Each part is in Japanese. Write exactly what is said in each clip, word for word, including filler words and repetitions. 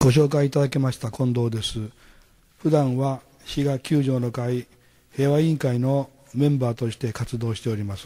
ご紹介いただきました近藤です。普段は滋賀九条の会平和委員会のメンバーとして活動しております。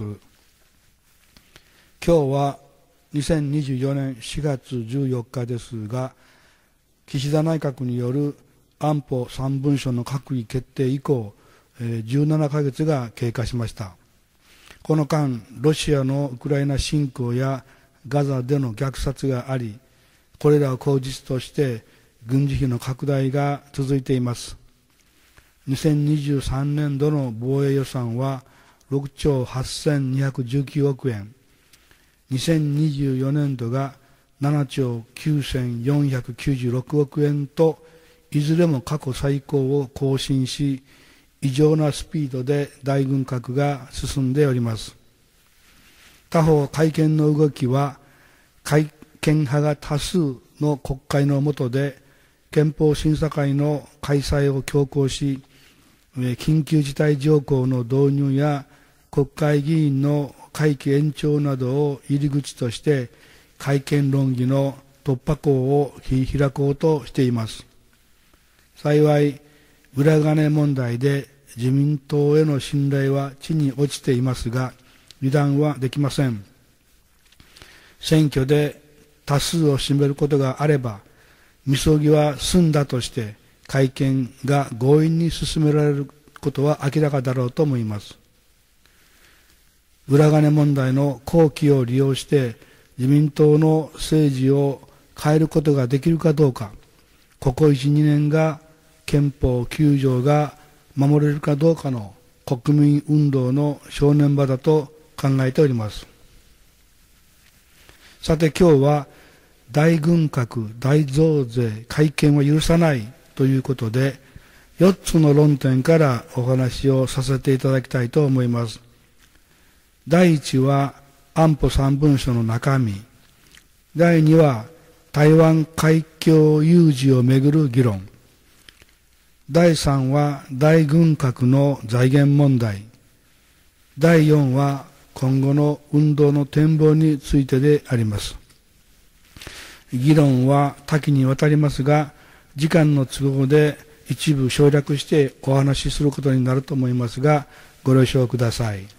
今日はにせんにじゅうよねんしがつじゅうよっかですが、岸田内閣による安保三文書の閣議決定以降、じゅうななかげつが経過しました。この間、ロシアのウクライナ侵攻やガザでの虐殺があり、これらを口実として軍事費の拡大が続いています。にせんにじゅうさんねんどの防衛予算はろくちょうはっせんにひゃくじゅうきゅうおくえん、にせんにじゅうよねんどがななちょうきゅうせんよんひゃくきゅうじゅうろくおくえんと、いずれも過去最高を更新し、異常なスピードで大軍拡が進んでおります。他方、改憲の動きは、改憲派が多数の国会の下で、憲法審査会の開催を強行し、緊急事態条項の導入や国会議員の会期延長などを入り口として、改憲論議の突破口を開こうとしています。幸い、裏金問題で自民党への信頼は地に落ちていますが、油断はできません。選挙で多数を占めることがあれば、みそぎは済んだとして、改憲が強引に進められることは明らかだろうと思います。裏金問題の好機を利用して、自民党の政治を変えることができるかどうか、ここいち、にねんが憲法きゅうじょうが守れるかどうかの国民運動の正念場だと考えております。さて今日は大軍拡、大増税、改憲は許さないということで、よっつの論点からお話をさせていただきたいと思います。第一は安保三文書の中身。第二は台湾海峡有事をめぐる議論。第三は大軍拡の財源問題。第四は今後の運動の展望についてであります。議論は多岐にわたりますが、時間の都合で一部省略してお話しすることになると思いますが、ご了承ください。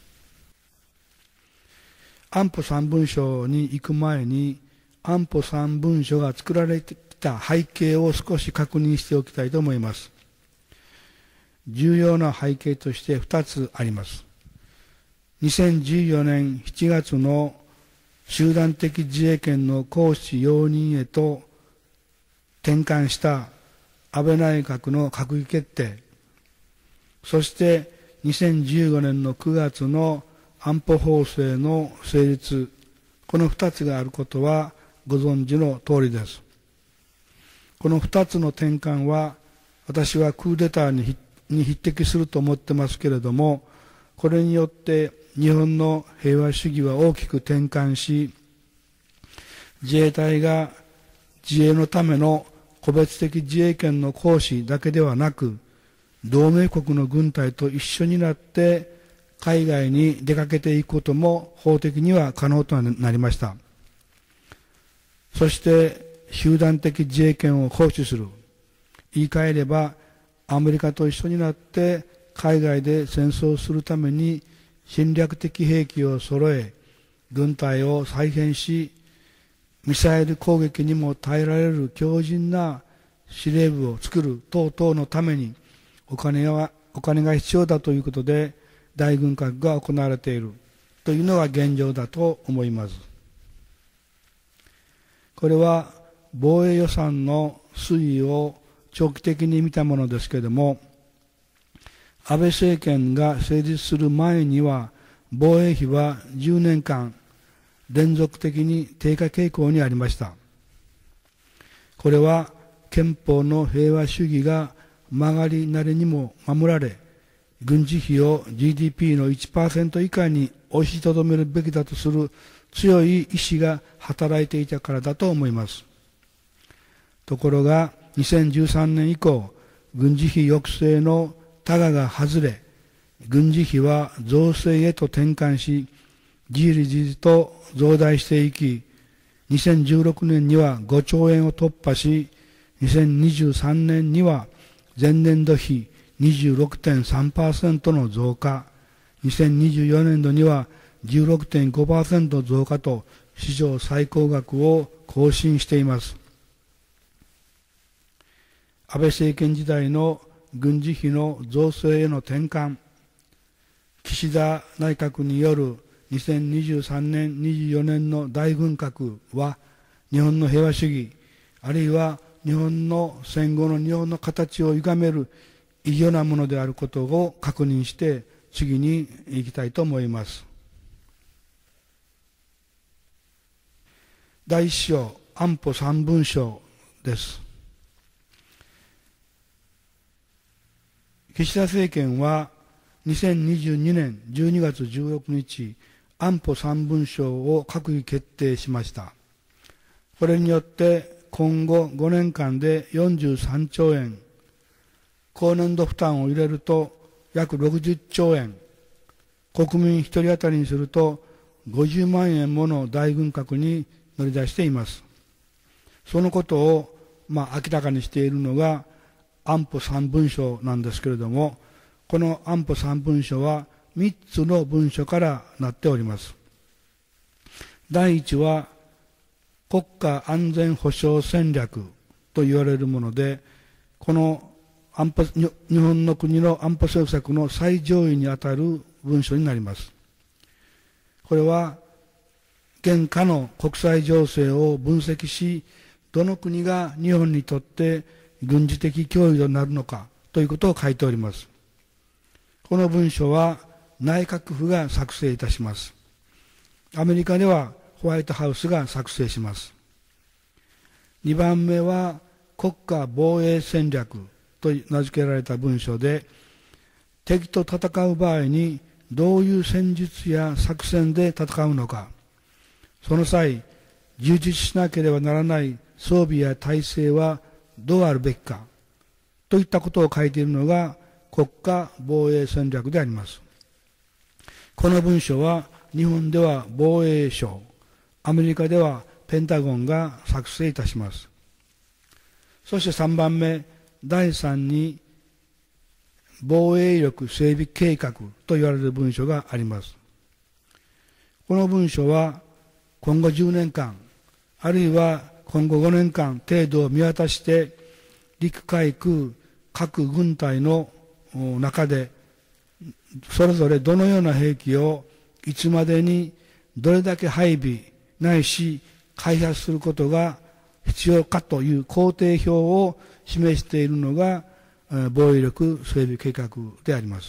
安保三文書に行く前に、安保三文書が作られてきた背景を少し確認しておきたいと思います。重要な背景としてふたつあります。にせんじゅうよねんしちがつの集団的自衛権の行使容認へと転換した安倍内閣の閣議決定、そしてにせんじゅうごねんのくがつの安保法制の成立、このふたつがあることはご存知の通りです。このふたつの転換は、私はクーデターに匹に匹敵すると思ってますけれども、これによって日本の平和主義は大きく転換し、自衛隊が自衛のための個別的自衛権の行使だけではなく、同盟国の軍隊と一緒になって海外に出かけていくことも法的には可能となりました。そして集団的自衛権を行使する。言い換えれば、アメリカと一緒になって海外で戦争するために侵略的兵器を揃え、軍隊を再編し、ミサイル攻撃にも耐えられる強靭な司令部を作る等々のためにお金は、お金が必要だということで大軍拡が行われているというのが現状だと思います。これは防衛予算の推移を長期的に見たものですけれども、安倍政権が成立する前には、防衛費はじゅうねんかん連続的に低下傾向にありました。これは憲法の平和主義が曲がりなりにも守られ、軍事費を ジーディーピー の いちパーセント 以下に押しとどめるべきだとする強い意志が働いていたからだと思います。ところが、にせんじゅうさんねん以降、軍事費抑制のタガが外れ、軍事費は増税へと転換し、じりじりと増大していき、にせんじゅうろくねんにはごちょうえんを突破し、 にせんにじゅうさんねんには前年度比 にじゅうろくてんさんパーセント の増加、にせんにじゅうよねんどには じゅうろくてんごパーセント 増加と史上最高額を更新しています。安倍政権時代の軍事費の増税への転換、岸田内閣によるにせんにじゅうさんねん、にじゅうよねんの大軍拡は、日本の平和主義、あるいは日本の戦後の日本の形を歪める異常なものであることを確認して、次に行きたいと思います。第一章、安保三文書です。岸田政権はにせんにじゅうにねんじゅうにがつじゅうろくにち、安保三文書を閣議決定しました。これによって今後ごねんかんでよんじゅうさんちょうえん、高年度負担を入れると約ろくじゅっちょうえん、国民一人当たりにするとごじゅうまんえんもの大軍拡に乗り出しています。そのことを、まあ、明らかにしているのが安保三文書なんですけれども、この安保三文書はみっつの文書からなっております。第一は国家安全保障戦略と言われるもので、この安保日本の国の安保政策の最上位にあたる文書になります。これは現下の国際情勢を分析し、どの国が日本にとって軍事的脅威となるのかということを書いております。この文書は内閣府が作成いたします。アメリカではホワイトハウスが作成します。にばんめは国家防衛戦略と名付けられた文書で、敵と戦う場合にどういう戦術や作戦で戦うのか、その際充実しなければならない装備や体制はどうあるべきかといったことを書いているのが国家防衛戦略であります。この文書は日本では防衛省、アメリカではペンタゴンが作成いたします。そしてさんばんめ、だいさんに防衛力整備計画と言われる文書があります。この文書は今後じゅうねんかん、あるいは今後ごねんかん程度を見渡して、陸海空各軍隊の中でそれぞれどのような兵器をいつまでにどれだけ配備ないし開発することが必要かという工程表を示しているのが防衛力整備計画であります。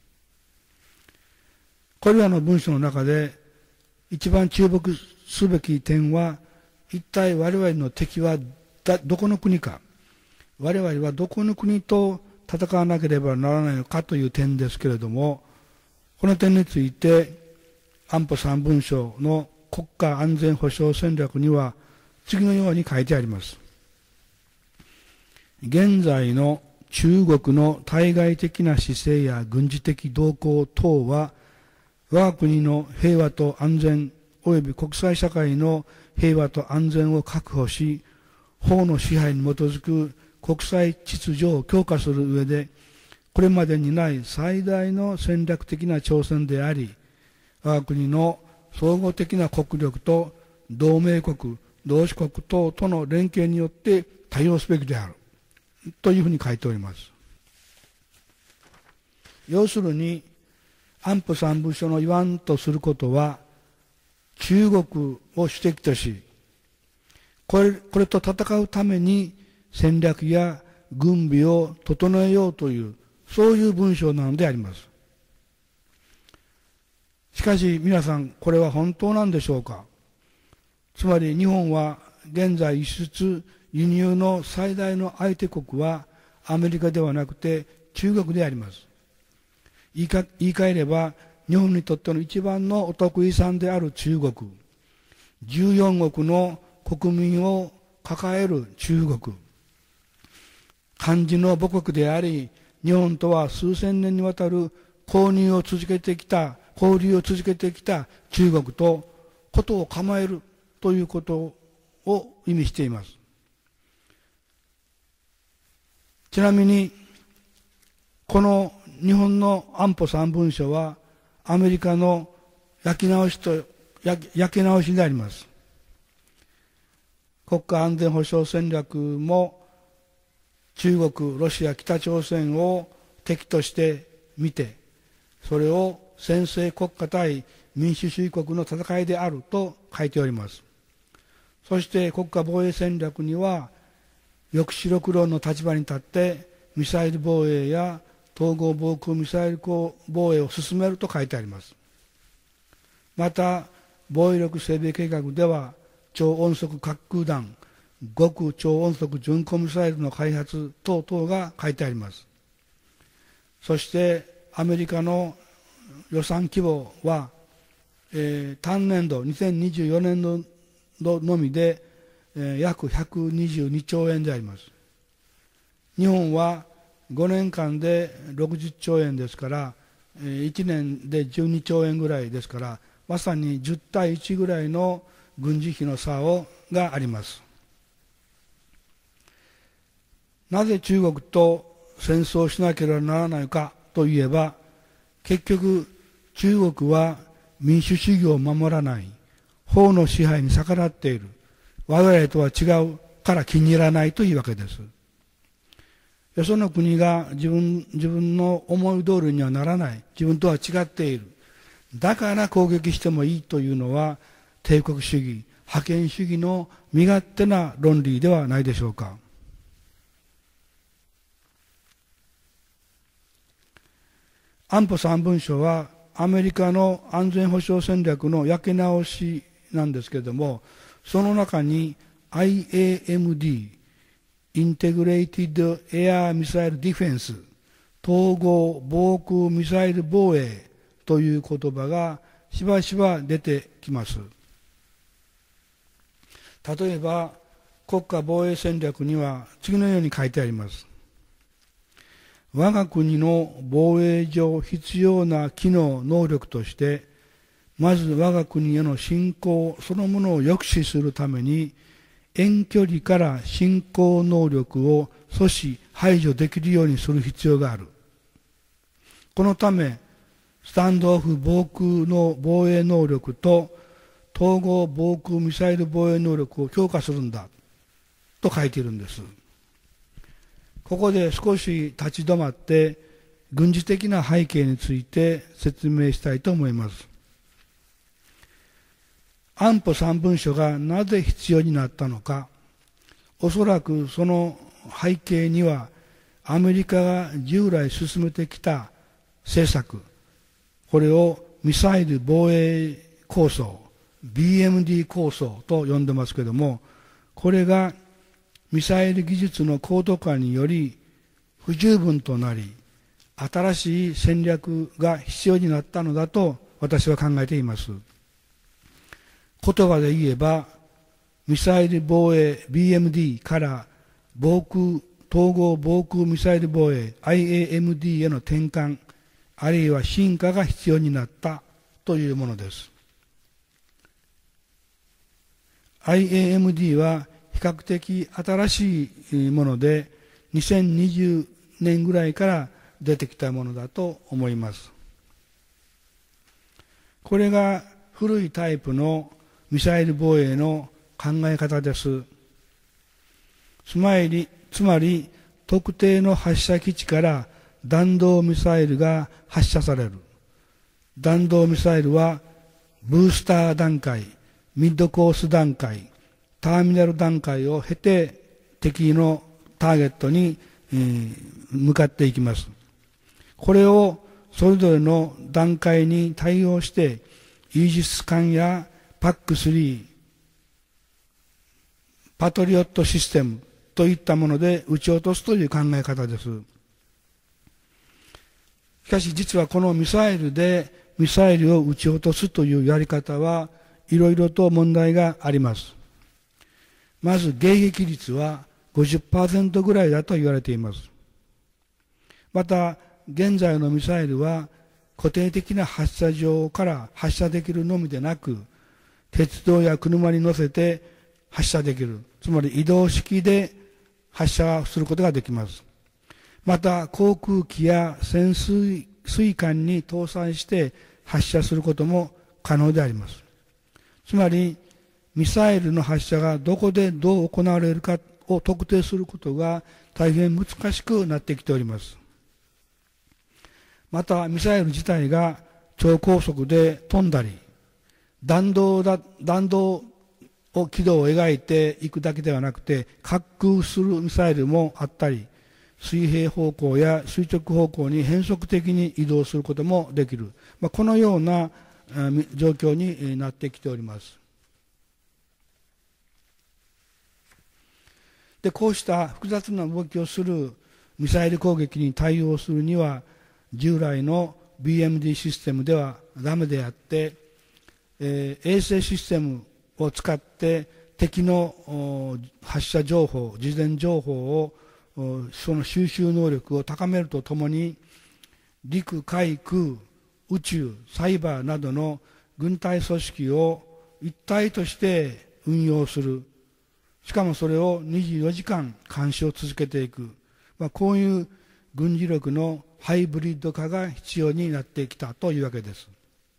これらの文書の中で一番注目すべき点は、一体我々の敵はどこの国か、我々はどこの国と戦わなければならないのかという点ですけれども、この点について安保三文書の国家安全保障戦略には次のように書いてあります。現在の中国の対外的な姿勢や軍事的動向等は、我が国の平和と安全及び国際社会の平和と安全を確保し、法の支配に基づく国際秩序を強化する上で、これまでにない最大の戦略的な挑戦であり、我が国の総合的な国力と同盟国、同志国等との連携によって対応すべきであるというふうに書いております。要するに、安保三文書の言わんとすることは、中国を主敵とし、これ、これと戦うために戦略や軍備を整えようという、そういう文章なのであります。しかし皆さん、これは本当なんでしょうか。つまり日本は現在輸出、輸入の最大の相手国はアメリカではなくて中国であります。言いか、言い換えれば、日本にとっての一番のお得意さんである中国、じゅうよんおくの国民を抱える中国、漢字の母国であり、日本とは数千年にわたる交流を続けてきた、交流を続けてきた中国とことを構えるということを意味しています。 ちなみに、この日本の安保三文書は、アメリカの焼き直しと、焼き直しであります。国家安全保障戦略も、中国、ロシア、北朝鮮を敵として見て、それを専制国家対民主主義国の戦いであると書いております。そして国家防衛戦略には、抑止力論の立場に立って、ミサイル防衛や統合防空ミサイル防衛を進めると書いてあります。また、防衛力整備計画では、超音速滑空弾、極超音速巡航ミサイルの開発等々が書いてあります。そして、アメリカの予算規模は、えー、単年度、にせんにじゅうよねん度のみで、えー、約ひゃくにじゅうにちょうえんであります。日本はごねんかんでろくじゅっちょうえんですから、えー、いちねんでじゅうにちょうえんぐらいですから、まさにじゅうたいいちぐらいの軍事費の差をがあります。なぜ中国と戦争しなければならないかといえば、結局中国は民主主義を守らない、法の支配に逆らっている、我々とは違うから気に入らないというわけです。よその国が自分、自分の思い通りにはならない、自分とは違っている、だから攻撃してもいいというのは、帝国主義、覇権主義の身勝手な論理ではないでしょうか。安保三文書はアメリカの安全保障戦略の焼け直しなんですけれども、その中に アイエーエムディー、Integrated Air Missile Defense、統合防空ミサイル防衛という言葉がしばしば出てきます。例えば、国家防衛戦略には次のように書いてあります。我が国の防衛上必要な機能、能力として、まず我が国への侵攻そのものを抑止するために、遠距離から侵攻能力を阻止、排除できるようにする必要がある。このため、スタンドオフ防空の防衛能力と統合防空ミサイル防衛能力を強化するんだと書いているんです。ここで少し立ち止まって軍事的な背景について説明したいと思います。安保三文書がなぜ必要になったのか、おそらくその背景にはアメリカが従来進めてきた政策、これをミサイル防衛構想、ビーエムディー 構想と呼んでますけれども、これがミサイル技術の高度化により不十分となり、新しい戦略が必要になったのだと私は考えています。言葉で言えば、ミサイル防衛 ビーエムディー から防空、統合防空ミサイル防衛 アイエーエムディー への転換、あるいは進化が必要になったというものです。アイエーエムディー は比較的新しいもので、にせんにじゅうねんぐらいから出てきたものだと思います。これが古いタイプのミサイル防衛の考え方です。つまり、つまり特定の発射基地から弾道ミサイルが発射される。弾道ミサイルはブースター段階、ミッドコース段階、ターミナル段階を経て敵のターゲットに、えー、向かっていきます。これをそれぞれの段階に対応して、イージス艦やパックスリー、パトリオットシステムといったもので撃ち落とすという考え方です。しかし実はこのミサイルでミサイルを撃ち落とすというやり方はいろいろと問題があります。まず迎撃率は ごじゅっパーセント ぐらいだと言われています。また現在のミサイルは固定的な発射場から発射できるのみでなく、鉄道や車に乗せて発射できる、つまり移動式で発射することができます。 また航空機や潜水水艦に搭載して発射することも可能であります。つまりミサイルの発射がどこでどう行われるかを特定することが大変難しくなってきております。またミサイル自体が超高速で飛んだり、弾道だ弾道を軌道を描いていくだけではなくて、滑空するミサイルもあったり、水平方向や垂直方向に変則的に移動することもできる、まあ、このような状況になってきております。で、こうした複雑な動きをするミサイル攻撃に対応するには、従来の ビーエムディー システムではダメであって、えー、衛星システムを使って敵の発射情報、事前情報をその収集能力を高めるとともに、陸海空宇宙サイバーなどの軍隊組織を一体として運用する、しかもそれをにじゅうよじかん監視を続けていく、まあ、こういう軍事力のハイブリッド化が必要になってきたというわけです。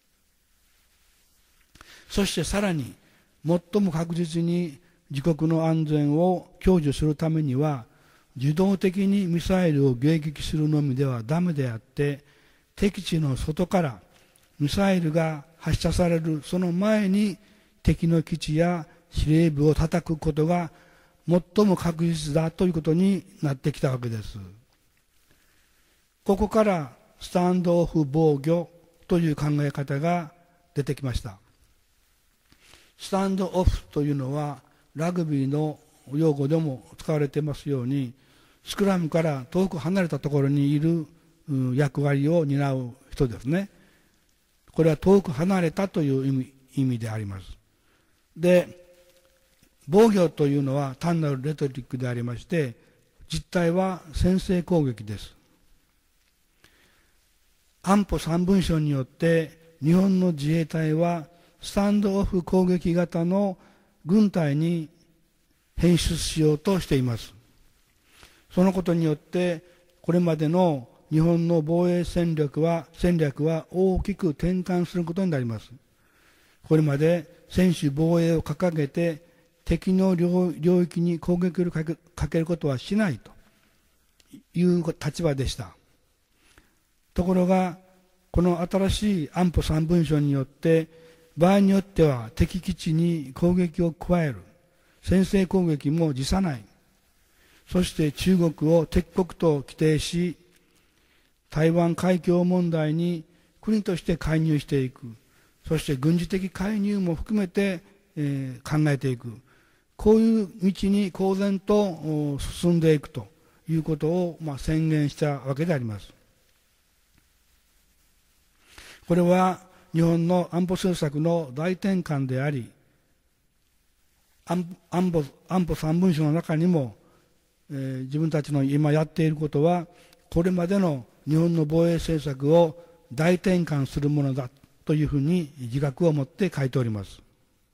そしてさらに最も確実に自国の安全を享受するためには、自動的にミサイルを迎撃するのみではダメであって、敵地の外からミサイルが発射されるその前に敵の基地や司令部を叩くことが最も確実だということになってきたわけです。ここからスタンドオフ防御という考え方が出てきました。スタンドオフというのはラグビーの用語でも使われていますように、スクラムから遠く離れたところにいる役割を担う人ですね。これは遠く離れたという意味、意味であります。で、防御というのは単なるレトリックでありまして、実態は先制攻撃です。安保三文書によって日本の自衛隊はスタンドオフ攻撃型の軍隊に編出しようとしています。そのことによってこれまでの日本の防衛戦略は戦略は大きく転換することになります。これまで専守防衛を掲げて敵の 領, 領域に攻撃をか け, かけることはしないという立場でした。ところがこの新しい安保三文書によって場合によっては敵基地に攻撃を加える、先制攻撃も辞さない、そして中国を敵国と規定し、台湾海峡問題に国として介入していく、そして軍事的介入も含めて、えー、考えていく、こういう道に公然と進んでいくということを、まあ、宣言したわけであります。これは日本の安保政策の大転換であり、安保、安保三文書の中にも、えー、自分たちの今やっていることはこれまでの日本の防衛政策を大転換するものだというふうに自覚を持って書いております。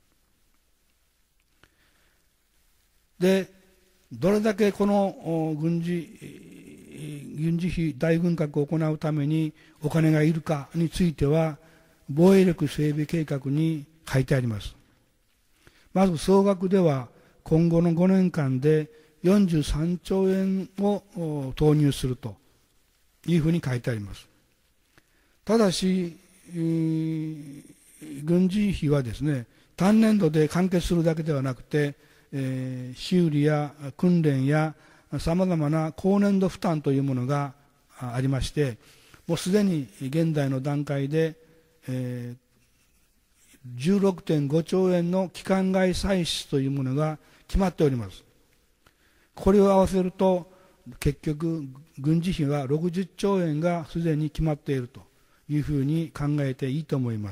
で、どれだけこの軍事、軍事費大軍拡を行うためにお金がいるかについては防衛力整備計画に書いてあります。まず総額では今後のごねんかんでよんじゅうさんちょうえんを投入するというふうに書いてあります。ただし、えー、軍事費はですね、単年度で完結するだけではなくて、えー、修理や訓練やさまざまな高年度負担というものがありまして、もうすでに現在の段階で、えー、じゅうろくてんごちょうえんの期間外歳出というものが決まっております。これを合わせると結局軍事費はろくじゅっちょうえんがすでに決まっているというふうに考えていいと思います。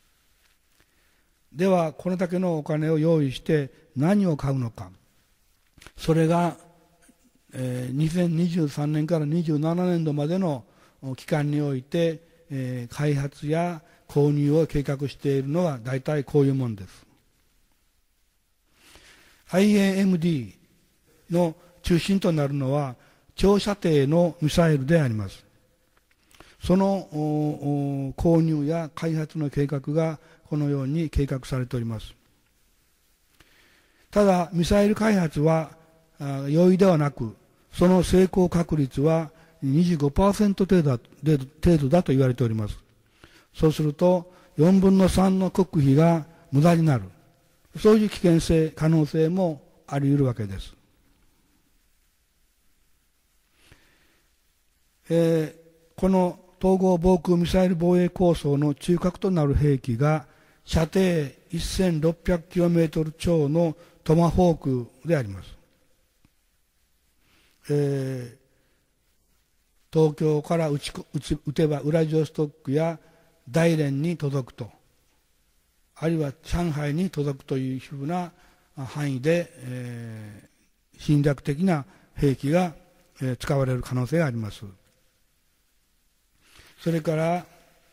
ではこれだけのお金を用意して何を買うのか。それが、えー、にせんにじゅうさんねんからにじゅうななねんどまでの期間において、えー、開発や購入を計画しているのは大体こういうものです。アイエーエムディー の中心となるのは長射程のミサイルであります。その購入や開発の計画がこのように計画されております。ただ、ミサイル開発は容易ではなく、その成功確率は にじゅうごパーセント 程度だ、程度だと言われております。そうすると、よんぶんのさんの国費が無駄になる。そういう危険性、可能性もあり得るわけです。えー、この統合防空ミサイル防衛構想の中核となる兵器が、射程せんろっぴゃくキロメートル超のトマホークであります。えー、東京から撃ち撃ち撃てばウラジオストックや大連に届くと、あるいは上海に届くというふうな範囲で、えー、侵略的な兵器が、えー、使われる可能性があります。それから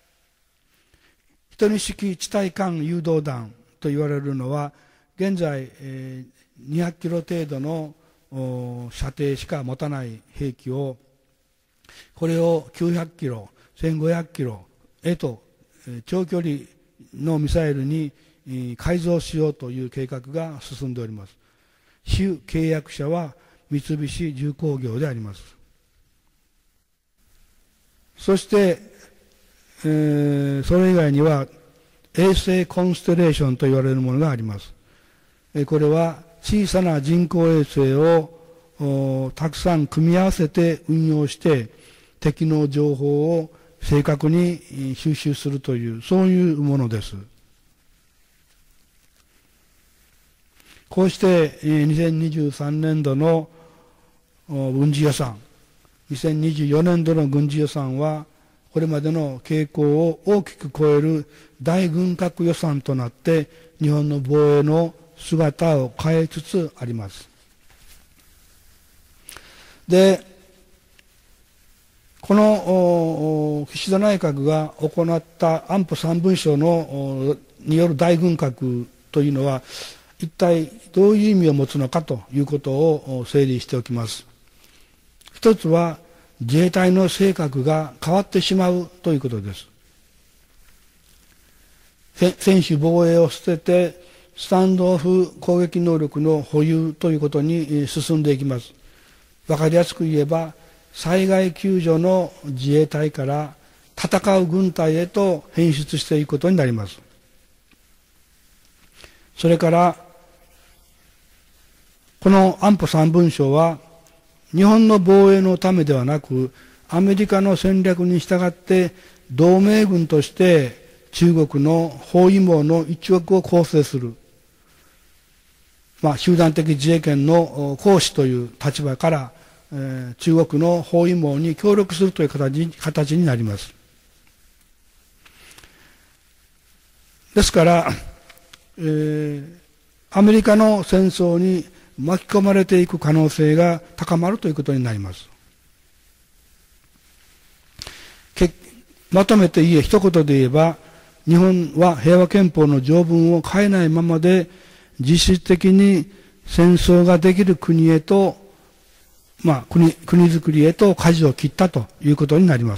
一人式地対艦誘導弾と言われるのは、現在、えー、にひゃくキロ程度の射程しか持たない兵器を、これをきゅうひゃくキロ、せんごひゃくキロへと長距離のミサイルに改造しようという計画が進んでおります。主契約者は三菱重工業であります。そして、えー、それ以外には衛星コンステレーションと言われるものがあります。これは小さな人工衛星をたくさん組み合わせて運用して敵の情報を正確に収集するという、そういうものです。こうしてにせんにじゅうさんねんどの軍事予算、にせんにじゅうよねんどの軍事予算は、これまでの傾向を大きく超える大軍拡予算となって、日本の防衛の姿を変えつつあります。で、この岸田内閣が行った安保三文書のによる大軍拡というのは、一体どういう意味を持つのかということを整理しておきます。一つは、自衛隊の性格が変わってしまうということです。専守防衛を捨てて、スタンドオフ攻撃能力の保有ということに進んでいきます。わかりやすく言えば、災害救助の自衛隊から戦う軍隊へと変質していくことになります。それから、この安保三文書は、日本の防衛のためではなく、アメリカの戦略に従って同盟軍として中国の包囲網の一翼を構成する、まあ、集団的自衛権の行使という立場から、えー、中国の包囲網に協力するという形、形になります。ですから、えー、アメリカの戦争に巻き込まれていく可能性が高まるということになります。まとめて言え、一言で言えば、日本は平和憲法の条文を変えないままで、実質的に戦争ができる国へと、まあ、国、国づくりへと舵を切ったということになります。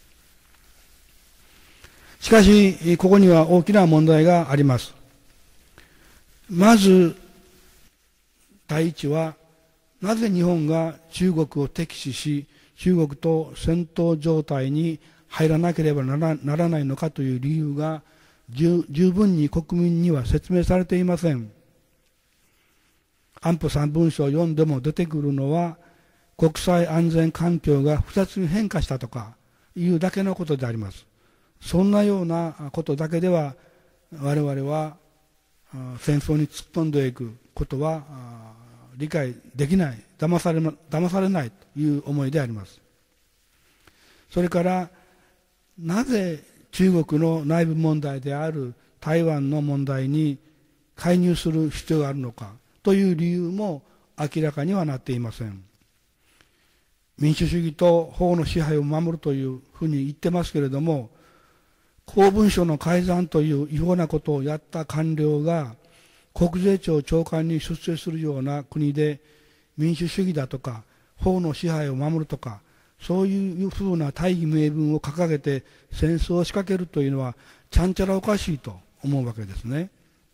しかし、ここには大きな問題があります。まず、第一は、なぜ日本が中国を敵視し、中国と戦闘状態に入らなければな ら, ならないのかという理由が十分に国民には説明されていません。安保三文書を読んでも出てくるのは、国際安全環境が複雑に変化したとかいうだけのことであります。そんなようなことだけでは我々は戦争に突っ込んでいくことは理解できない、騙され、騙されないという思いであります。それからなぜ中国の内部問題である台湾の問題に介入する必要があるのかという理由も明らかにはなっていません。民主主義と法の支配を守るというふうに言ってますけれども、公文書の改ざんという違法なことをやった官僚が国税庁長官に出世するような国で、民主主義だとか法の支配を守るとか、そういうふうな大義名分を掲げて戦争を仕掛けるというのはちゃんちゃらおかしいと思うわけですね。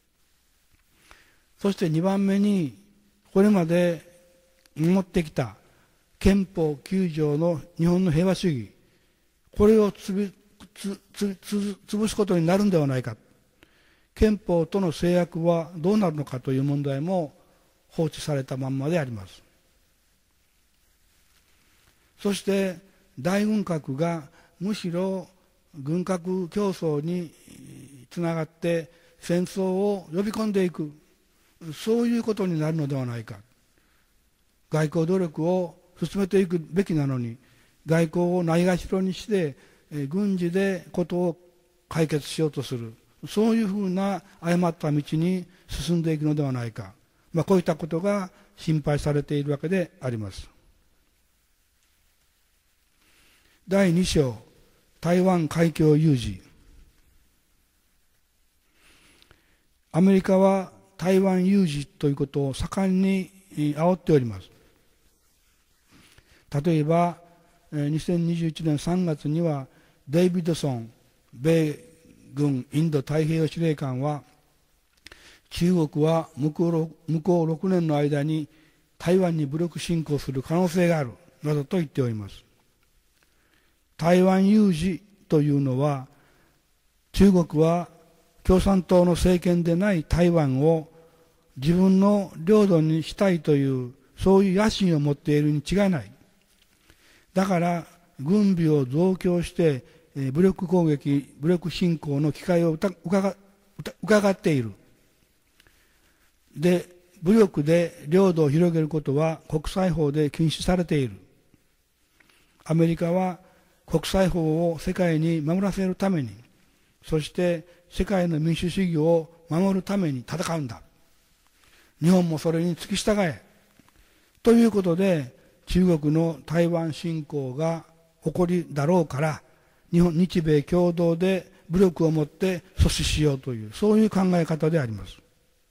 そしてにばんめに、これまで守ってきた憲法きゅう条の日本の平和主義、これをつぶつつつ潰すことになるんではないか、憲法との制約はどうなるのかという問題も放置されたまんまであります。そして大軍拡がむしろ軍拡競争につながって戦争を呼び込んでいく、そういうことになるのではないか。外交努力を進めていくべきなのに、外交をないがしろにして軍事でことを解決しようとする、そういうふうな誤った道に進んでいくのではないか、まあ、こういったことが心配されているわけであります。だいに章、台湾海峡有事。アメリカは台湾有事ということを盛んに煽っております。例えばにせんにじゅういちねんさんがつにはデイビッドソン米軍インド太平洋司令官は、中国は向こう向こうろくねんの間に台湾に武力侵攻する可能性があるなどと言っております。台湾有事というのは、中国は共産党の政権でない台湾を自分の領土にしたいという、そういう野心を持っているに違いない。だから軍備を増強して、えー、武力攻撃、武力侵攻の機会を伺伺っている。で、武力で領土を広げることは国際法で禁止されている。アメリカは国際法を世界に守らせるために、そして世界の民主主義を守るために戦うんだ。日本もそれに付き従え。ということで、中国の台湾侵攻が起こりだろうから、日本、日米共同で武力を持って阻止しようという、そういう考え方であります。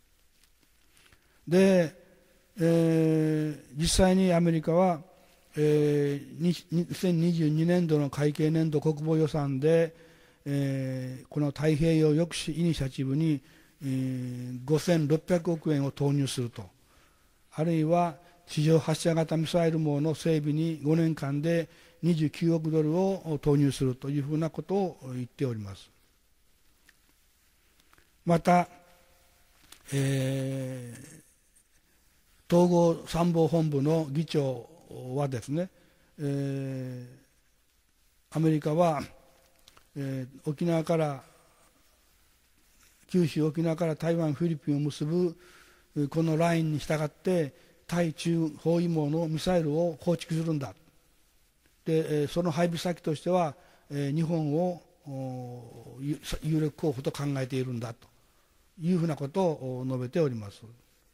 で、えー、実際にアメリカは、えー、にせんにじゅうにねんどの会計年度国防予算で、えー、この太平洋抑止イニシアチブに、えー、ごせんろっぴゃくおくえんを投入すると、あるいは地上発射型ミサイル網の整備にごねんかんでにじゅうきゅうおくドルを投入するというふうなことを言っております。また、えー、統合参謀本部の議長はですね、えー、アメリカは、えー、沖縄から九州沖縄から台湾フィリピンを結ぶこのラインに従って対中包囲網のミサイルを構築するんだ。で、その配備先としては日本を有力候補と考えているんだというふうなことを述べております。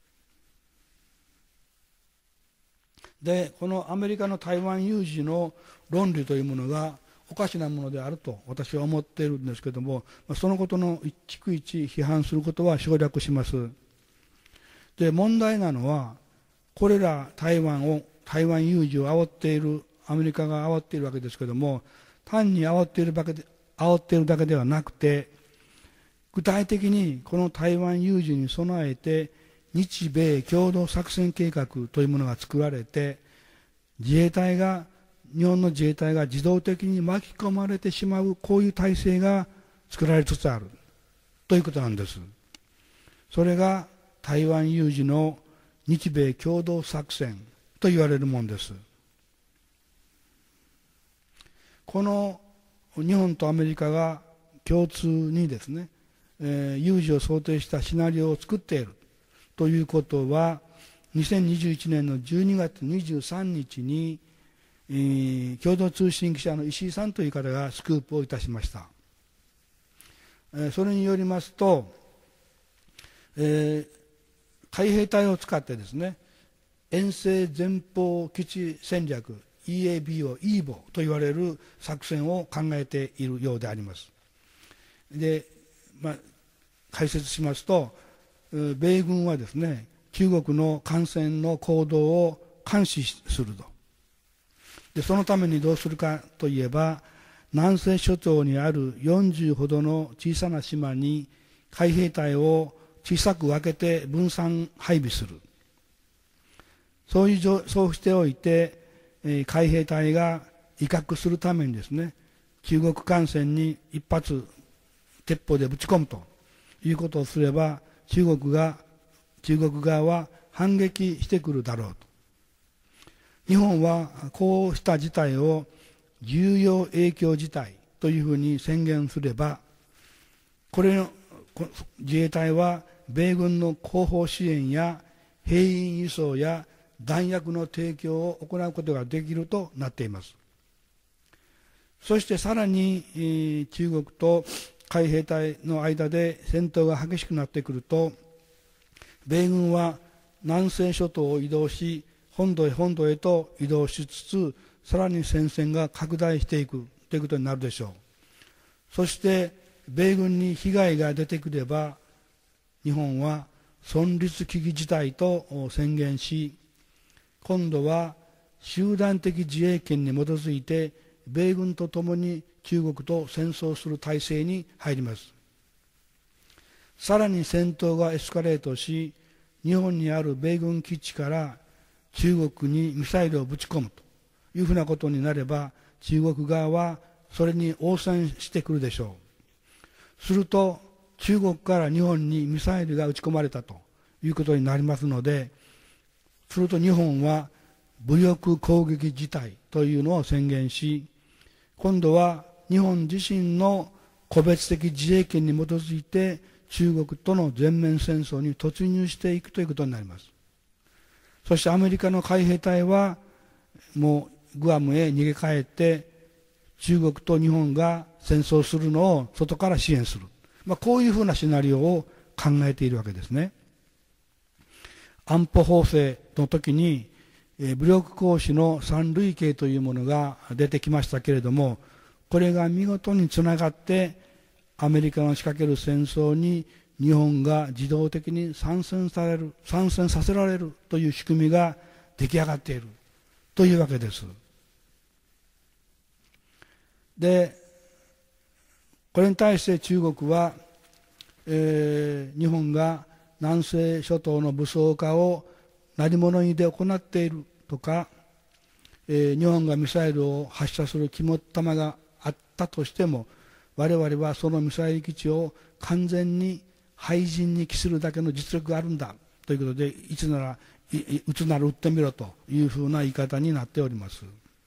で、このアメリカの台湾有事の論理というものがおかしなものであると私は思っているんですけれども、そのことの逐一批判することは省略します。で、問題なのは、これら台湾を台湾有事を煽っているアメリカが煽っているわけですけれども、単に煽っているだけで煽っているだけではなくて、具体的にこの台湾有事に備えて日米共同作戦計画というものが作られて、自衛隊が日本の自衛隊が自動的に巻き込まれてしまう、こういう体制が作られつつあるということなんです。それが台湾有事の日米共同作戦と言われるものです。この日本とアメリカが共通にですね、えー、有事を想定したシナリオを作っているということは、にせんにじゅういちねんのじゅうにがつにじゅうさんにちに、えー、共同通信記者の石井さんという方がスクープをいたしました。えー、それによりますと、えー、海兵隊を使ってですね、遠征前方基地戦略 イーエービー を イーボ と言われる作戦を考えているようであります。で、まあ、解説しますと、米軍はですね、中国の艦船の行動を監視すると。 でそのためにどうするかといえば、南西諸島にあるよんじゅうほどの小さな島に海兵隊を小さく分けて分散配備する。そういうそうしておいて、えー、海兵隊が威嚇するためにですね、中国艦船に一発鉄砲でぶち込むということをすれば、中国が中国側は反撃してくるだろうと。日本はこうした事態を重要影響事態というふうに宣言すれば、これの自衛隊は米軍の後方支援や兵員輸送や弾薬の提供を行うことができるとなっています。そしてさらに中国と海兵隊の間で戦闘が激しくなってくると、米軍は南西諸島を移動し、本土へ本土へと移動しつつ、さらに戦線が拡大していくということになるでしょう。そして米軍に被害が出てくれば、日本は存立危機事態と宣言し、今度は集団的自衛権に基づいて米軍とともに中国と戦争する体制に入ります。さらに戦闘がエスカレートし、日本にある米軍基地から中国にミサイルをぶち込むというふうなことになれば、中国側はそれに応戦してくるでしょう。すると中国から日本にミサイルが撃ち込まれたということになりますので、すると日本は武力攻撃事態というのを宣言し、今度は日本自身の個別的自衛権に基づいて中国との全面戦争に突入していくということになります。そしてアメリカの海兵隊はもうグアムへ逃げ帰って、中国と日本が戦争するのを外から支援する、まあ、こういうふうなシナリオを考えているわけですね。安保法制の時に、えー、武力行使の三類型というものが出てきましたけれども、これが見事につながってアメリカの仕掛ける戦争に日本が自動的に参戦される参戦させられるという仕組みが出来上がっているというわけです。で、これに対して中国は、えー、日本が南西諸島の武装化を鳴り物入りで行っているとか、えー、日本がミサイルを発射する肝っ玉があったとしても、我々はそのミサイル基地を完全に廃人に帰するだけの実力があるんだということで、いつなら撃つなら撃ってみろというふうな言い方になっております。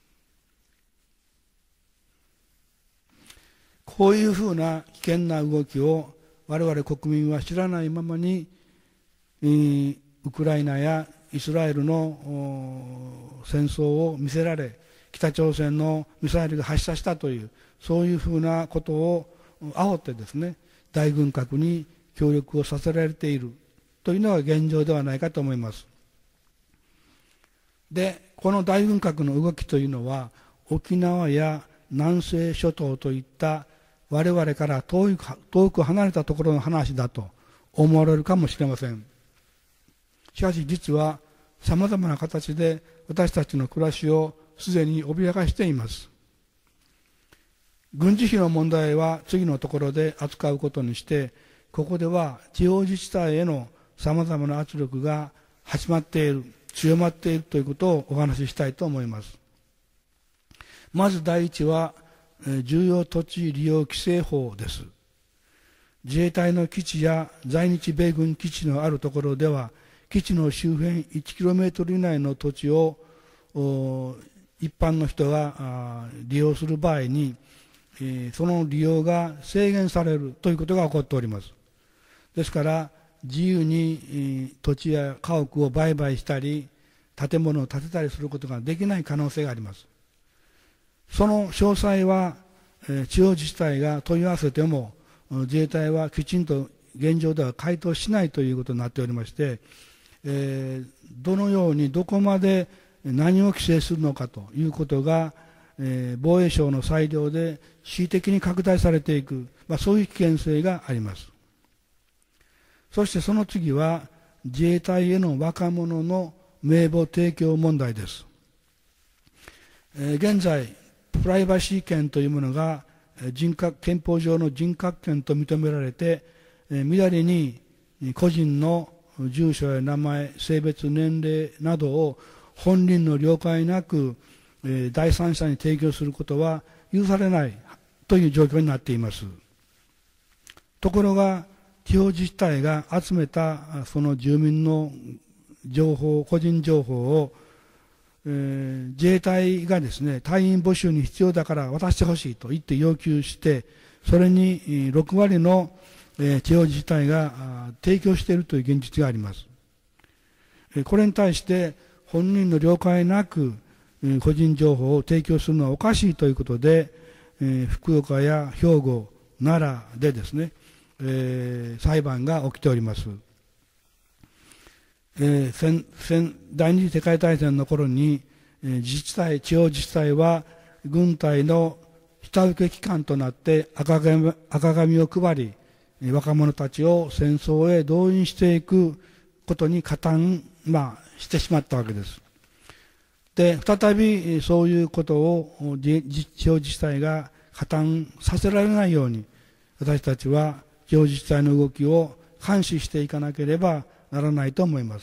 こういうふうな危険な動きを我々国民は知らないままに、ウクライナやイスラエルの戦争を見せられ、北朝鮮のミサイルが発射したという、そういうふうなことを煽ってですね、大軍拡に協力をさせられているというのが現状ではないかと思います。で、この大軍拡の動きというのは、沖縄や南西諸島といった我々から遠く、遠く離れたところの話だと思われるかもしれません。しかし実はさまざまな形で私たちの暮らしをすでに脅かしています。軍事費の問題は次のところで扱うことにして、ここでは地方自治体へのさまざまな圧力が始まっている、強まっているということをお話ししたいと思います。まず第一は、重要土地利用規制法です。自衛隊の基地や在日米軍基地のあるところでは、基地の周辺いちキロメートル以内の土地を一般の人が利用する場合に、その利用が制限されるということが起こっております。ですから自由に土地や家屋を売買したり建物を建てたりすることができない可能性があります。その詳細は地方自治体が問い合わせても自衛隊はきちんと現状では回答しないということになっておりまして、えー、どのようにどこまで何を規制するのかということが、えー、防衛省の裁量で恣意的に拡大されていく、まあ、そういう危険性があります。そしてその次は自衛隊への若者の名簿提供問題です。 えー、現在、プライバシー権というものが人格憲法上の人格権と認められて、えー、みだりに個人の住所や名前、性別、年齢などを本人の了解なく、えー、第三者に提供することは許されないという状況になっています。ところが、地方自治体が集めたその住民の情報、個人情報を、えー、自衛隊がですね、隊員募集に必要だから渡してほしいと言って要求して、それにろくわりの、えー、地方自治体が提供しているという現実があります。えー、これに対して本人の了解なく、えー、個人情報を提供するのはおかしいということで、えー、福岡や兵庫、奈良でですね、えー、裁判が起きております。えー、戦戦第二次世界大戦の頃に、えー、自治体、地方自治体は軍隊の下請け機関となって赤紙、赤紙を配り、若者たちを戦争へ動員していくことに加担、まあ、してしまったわけです。で、再びそういうことを地方自治体が加担させられないように、私たちは地方自治体の動きを監視していかなければならないと思います。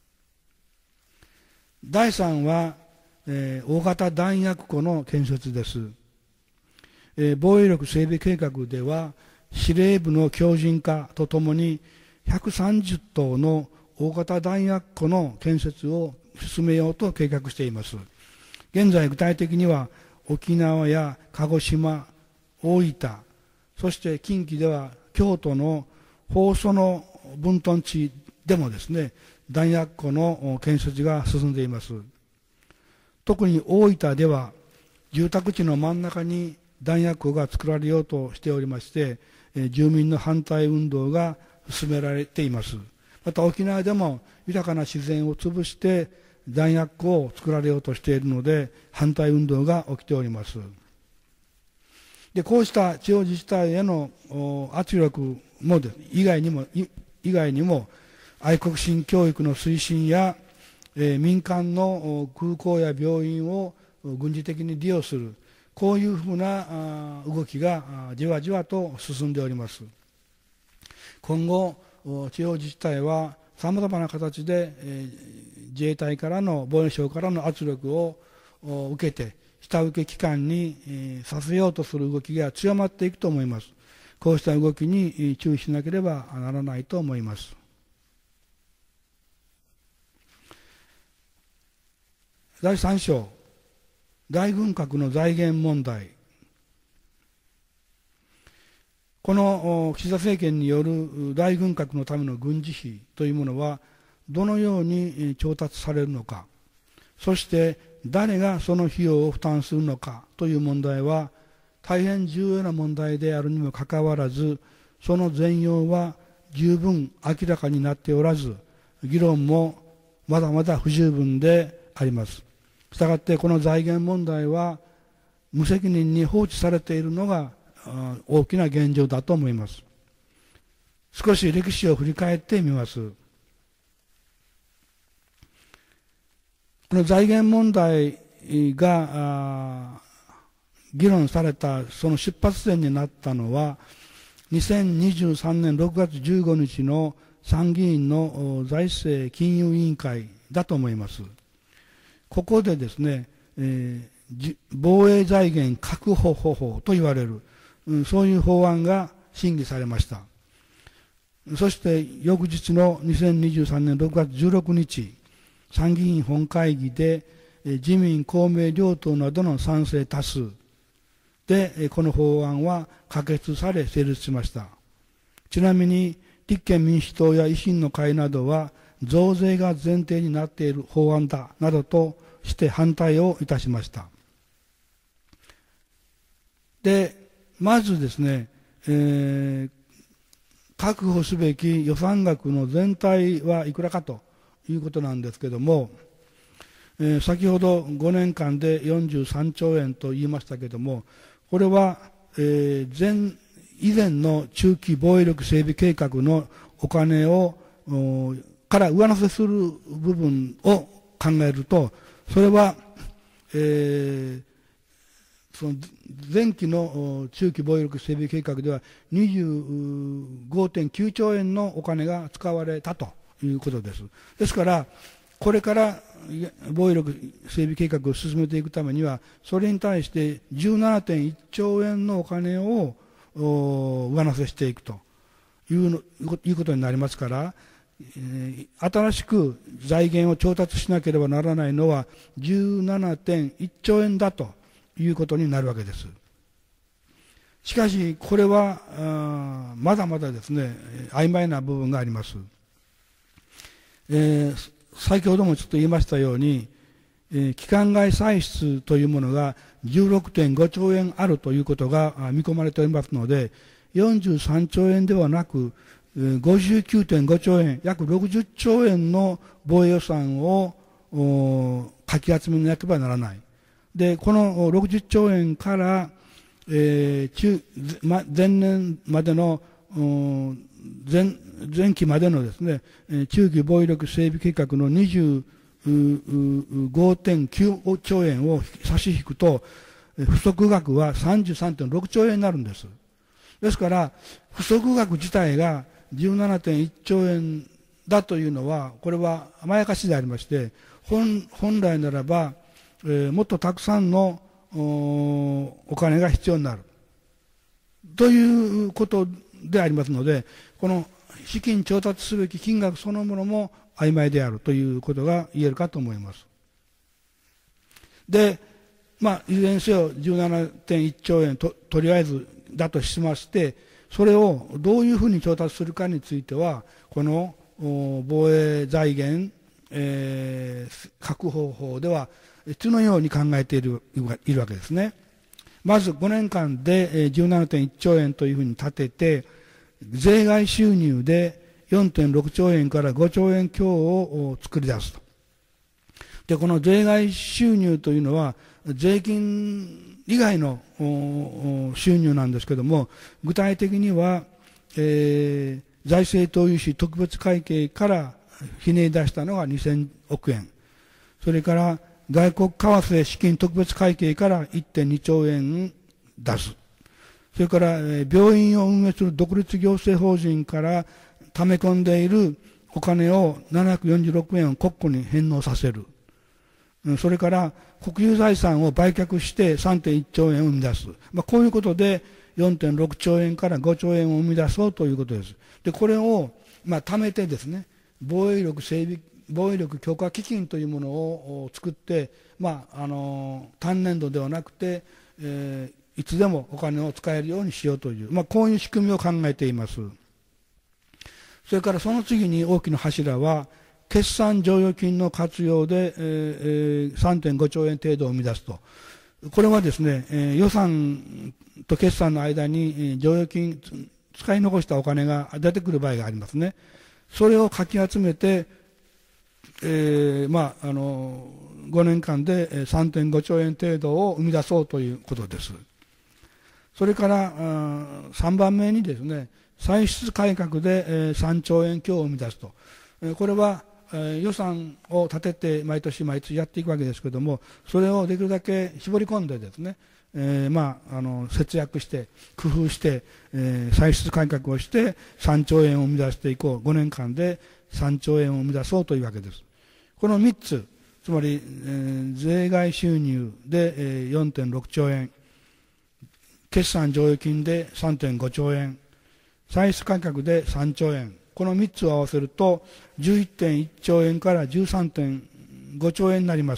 だいさんは、えー、大型弾薬庫の建設です。えー、防衛力整備計画では、司令部の強靭化とともにひゃくさんじゅっとうの大型弾薬庫の建設を進めようと計画しています。現在具体的には沖縄や鹿児島、大分、そして近畿では京都の放送の分屯地でもですね、弾薬庫の建設が進んでいます。特に大分では住宅地の真ん中に弾薬庫が作られようとしておりまして、住民の反対運動が進められています。また沖縄でも豊かな自然を潰して弾薬庫を作られようとしているので、反対運動が起きております。で、こうした地方自治体への圧力も以外にも、以外にも愛国心教育の推進や、えー、民間の空港や病院を軍事的に利用する、こういうふうな動きがじわじわと進んでおります。今後、地方自治体はさまざまな形で、えー、自衛隊からの、防衛省からの圧力を受けて、下請け機関に、えー、させようとする動きが強まっていくと思います。こうした動きに注意しなければならないと思います。だいさん章、大軍拡の財源問題。この岸田政権による大軍拡のための軍事費というものはどのように調達されるのか、そして誰がその費用を負担するのかという問題は大変重要な問題であるにもかかわらず、その全容は十分明らかになっておらず、議論もまだまだ不十分であります。したがってこの財源問題は無責任に放置されているのが大きな現状だと思います。少し歴史を振り返ってみます。この財源問題が議論されたその出発点になったのは、にせんにじゅうさんねんろくがつじゅうごにちの参議院の財政金融委員会だと思います。ここでですね、えー、防衛財源確保方法と言われる、うん、そういう法案が審議されました。そして翌日のにせんにじゅうさんねんろくがつじゅうろくにち、参議院本会議で、えー、自民公明両党などの賛成多数で、えー、この法案は可決され成立しました。ちなみに立憲民主党や維新の会などは増税が前提になっている法案だなどとして反対をいたしました。で、まずですね、えー、確保すべき予算額の全体はいくらかということなんですけれども、えー、先ほどごねんかんでよんじゅうさんちょうえんと言いましたけれども、これは、えー、前以前の中期防衛力整備計画のお金をから上乗せする部分を考えると、それはえー、その前期の中期防衛力整備計画では にじゅうごてんきゅうちょうえんのお金が使われたということです。ですから、これから防衛力整備計画を進めていくためには、それに対してじゅうななてんいっちょうえんのお金を上乗せしていくというのいうことになりますから、えー、新しく財源を調達しなければならないのはじゅうななてんいっちょうえんだということになるわけです。しかし、これはあまだまだですね、曖昧な部分があります。えー先ほどもちょっと言いましたように、えー、期間外歳出というものが じゅうろくてんごちょうえんあるということが見込まれておりますので、よんじゅうさんちょうえんではなく、えー、ごじゅうきゅうてんごちょうえん、約ろくじゅっちょうえんの防衛予算をかき集めなければならない。で、このろくじゅっちょうえんから、えー中ま、前年までの前前期までのですね、中期防衛力整備計画のにじゅうごてんきゅうちょうえんを差し引くと、不足額は さんじゅうさんてんろくちょうえんになるんです。ですから、不足額自体が じゅうななてんいっちょうえんだというのは、これは甘やかしでありまして、本本来ならば、えー、もっとたくさんの お, お金が必要になる。ということでありますので、この資金調達すべき金額そのものも曖昧であるということが言えるかと思います。で、まあ、いずれにせよ じゅうななてんいっちょうえん と, とりあえずだとしまして、それをどういうふうに調達するかについては、この防衛財源、えー、確保法では、次のように考えているいるわけですね。まずごねんかんで じゅうななてんいっちょうえんというふうに立てて、税外収入で よんてんろくちょうえんからごちょうえん強を作り出すと。で、この税外収入というのは、税金以外の収入なんですけれども、具体的には、えー、財政投融資特別会計からひねり出したのがにせんおくえん。それから、外国為替資金特別会計から いってんにちょうえん出す。それから、病院を運営する独立行政法人から溜め込んでいるお金をななひゃくよんじゅうろくえんを国庫に返納させる。それから、国有財産を売却して さんてんいっちょうえんを生み出す。まあ、こういうことで よんてんろくちょうえんからごちょうえんを生み出そうということです。で、これを、まあ、貯めてですね、防衛力整備、防衛力強化基金というものを作って、まあ、あの、単年度ではなくて、えーいつでもお金を使えるようにしようという、まあ、こういう仕組みを考えています。それからその次に大きな柱は、決算剰余金の活用で、えー、さんてんごちょうえん程度を生み出すと。これはですね、えー、予算と決算の間に剰余金、使い残したお金が出てくる場合がありますね。それをかき集めて、えー、まあ、あの、ごねんかんで さんてんごちょうえん程度を生み出そうということです。それからさんばんめにですね、歳出改革でさんちょうえん強を生み出すと。これは予算を立てて毎年毎年やっていくわけですけれども、それをできるだけ絞り込んでですね、えー、まあ、あの、節約して、工夫して、えー、歳出改革をしてさんちょうえんを生み出していこう。ごねんかんでさんちょうえんを生み出そうというわけです。このみっつ、つまり、えー、税外収入で、えー、よんてんろくちょうえん、決算剰余金で さんてんごちょうえん、歳出改革でさんちょうえん、このみっつを合わせると じゅういってんいっちょうえんから じゅうさんてんごちょうえんになります。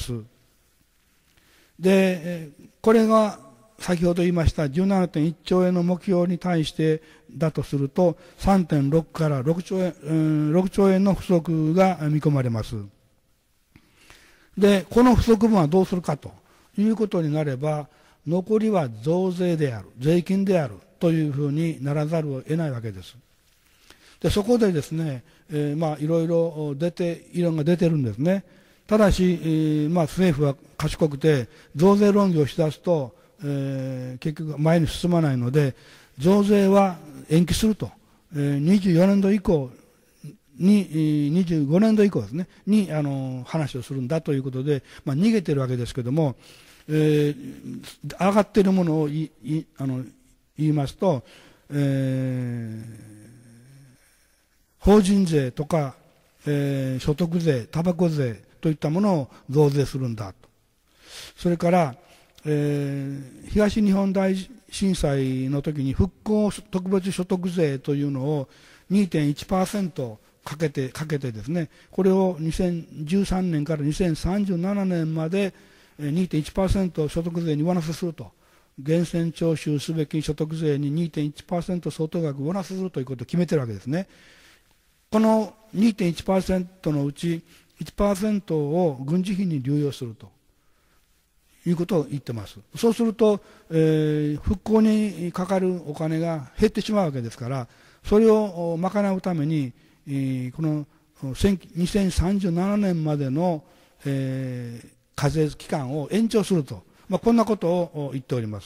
で、これが先ほど言いました じゅうななてんいっちょうえんの目標に対してだとすると さんてんろく からろくちょうえん、うん、ろくちょうえんの不足が見込まれます。で、この不足分はどうするかということになれば、残りは増税である、税金であるというふうにならざるを得ないわけです。で、そこでですね、えー、まあいろいろ出て、議論が出てるんですね。ただし、えー、まあ政府は賢くて、増税論議をしだすと、えー、結局前に進まないので、増税は延期すると、えー、にじゅうよねんど以降に、にじゅうごねんど以降ですね、にあの話をするんだということで、まあ、逃げてるわけですけども、えー、上がっているものをいいあの言いますと、えー、法人税とか、えー、所得税、タバコ税といったものを増税するんだと。それから、えー、東日本大震災の時に復興特別所得税というのを にてんいちパーセント かけて、かけてですね、これをにせんじゅうさんねんからにせんさんじゅうななねんまで にてんいちパーセント 所得税に上乗せすると。源泉徴収すべき所得税に にてんいちパーセント 相当額上乗せするということを決めているわけですね。この にてんいちパーセント のうち いちパーセント を軍事費に流用するということを言ってます。そうすると、えー、復興にかかるお金が減ってしまうわけですから、それを賄うために、えー、このにせんさんじゅうななねんまでの、えー、課税期間を延長すると、まあ、こんなことを言っております。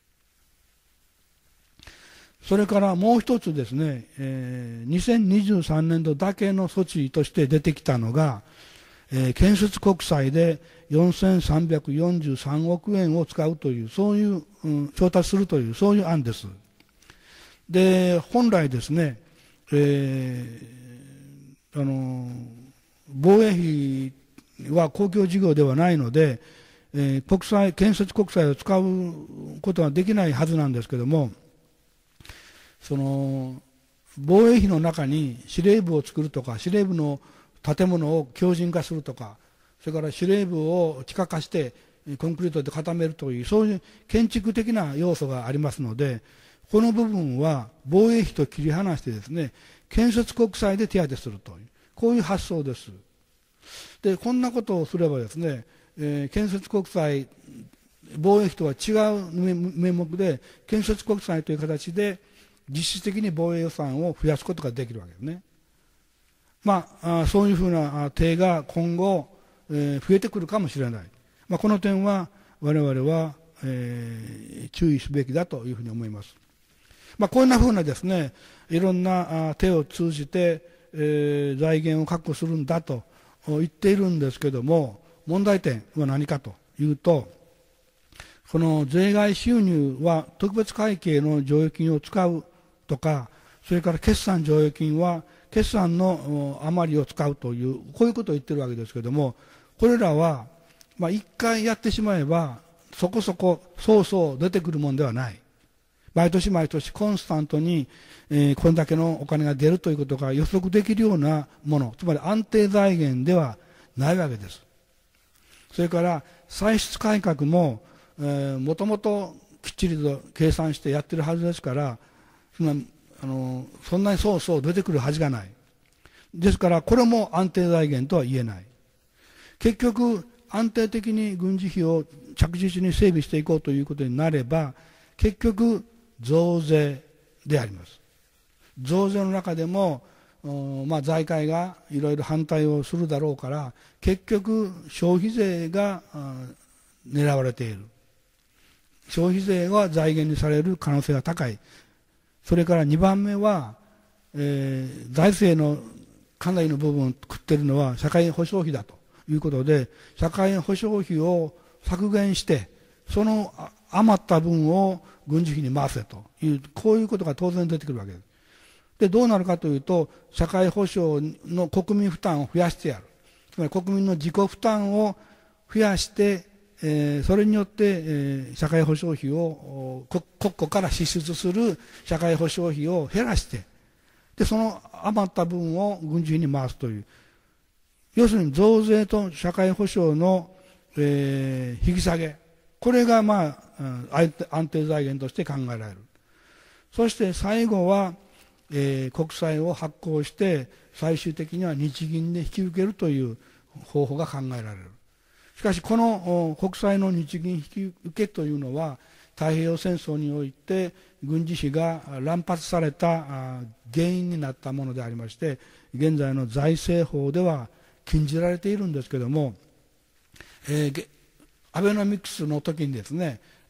それからもう一つですね、えー、にせんにじゅうさんねんどだけの措置として出てきたのが、えー、建設国債でよんせんさんびゃくよんじゅうさんおくえんを使うという、そういう、うん、調達するという、そういう案です。で、本来ですね、えー、あの防衛費は公共事業ではないので、えー、国債、建設国債を使うことはできないはずなんですけども、その防衛費の中に司令部を作るとか、司令部の建物を強靭化するとか、それから司令部を地下化してコンクリートで固めるという、そういう建築的な要素がありますので、この部分は防衛費と切り離してですね、建設国債で手当てするという、こういう発想です。で、こんなことをすればですね、えー、建設国債、防衛費とは違う名目で、建設国債という形で実質的に防衛予算を増やすことができるわけですね。まあ、あそういうふうな手が今後、えー、増えてくるかもしれない。まあ、この点は我々は、えー、注意すべきだというふうに思います。まあ、こんなふうなですね、いろんな手を通じて、えー、財源を確保するんだと言っているんですけども、問題点は何かというと、この税外収入は特別会計の剰余金を使うとか、それから決算剰余金は決算の余りを使うという、こういうことを言ってるわけですけれども、これらは、まあ、一回やってしまえば、そこそこ、そうそう出てくるものではない。毎年毎年コンスタントに、えー、これだけのお金が出るということが予測できるようなもの、つまり安定財源ではないわけです。それから歳出改革も、もともときっちりと計算してやってるはずですから、そんな、あの、そんなにそうそう出てくるはずがない。ですから、これも安定財源とは言えない。結局、安定的に軍事費を着実に整備していこうということになれば、結局、増税であります。増税の中でも、まあ、財界がいろいろ反対をするだろうから、結局、消費税が狙われている。消費税は財源にされる可能性が高い。それからにばんめは、えー、財政のかなりの部分を食っているのは社会保障費だということで、社会保障費を削減して、その余った分を軍事費に回せという、こういうことが当然出てくるわけです。で、どうなるかというと、社会保障の国民負担を増やしてやる。つまり国民の自己負担を増やして、えー、それによって、えー、社会保障費を国庫から支出する社会保障費を減らして、で、その余った分を軍事費に回すという。要するに増税と社会保障の、えー、引き下げ。これが、まあ、安定財源として考えられる。そして最後は、えー、国債を発行して、最終的には日銀で引き受けるという方法が考えられる。しかし、この国債の日銀引き受けというのは、太平洋戦争において軍事費が乱発された原因になったものでありまして、現在の財政法では禁じられているんですけれども、えー、アベノミクスの時にですね、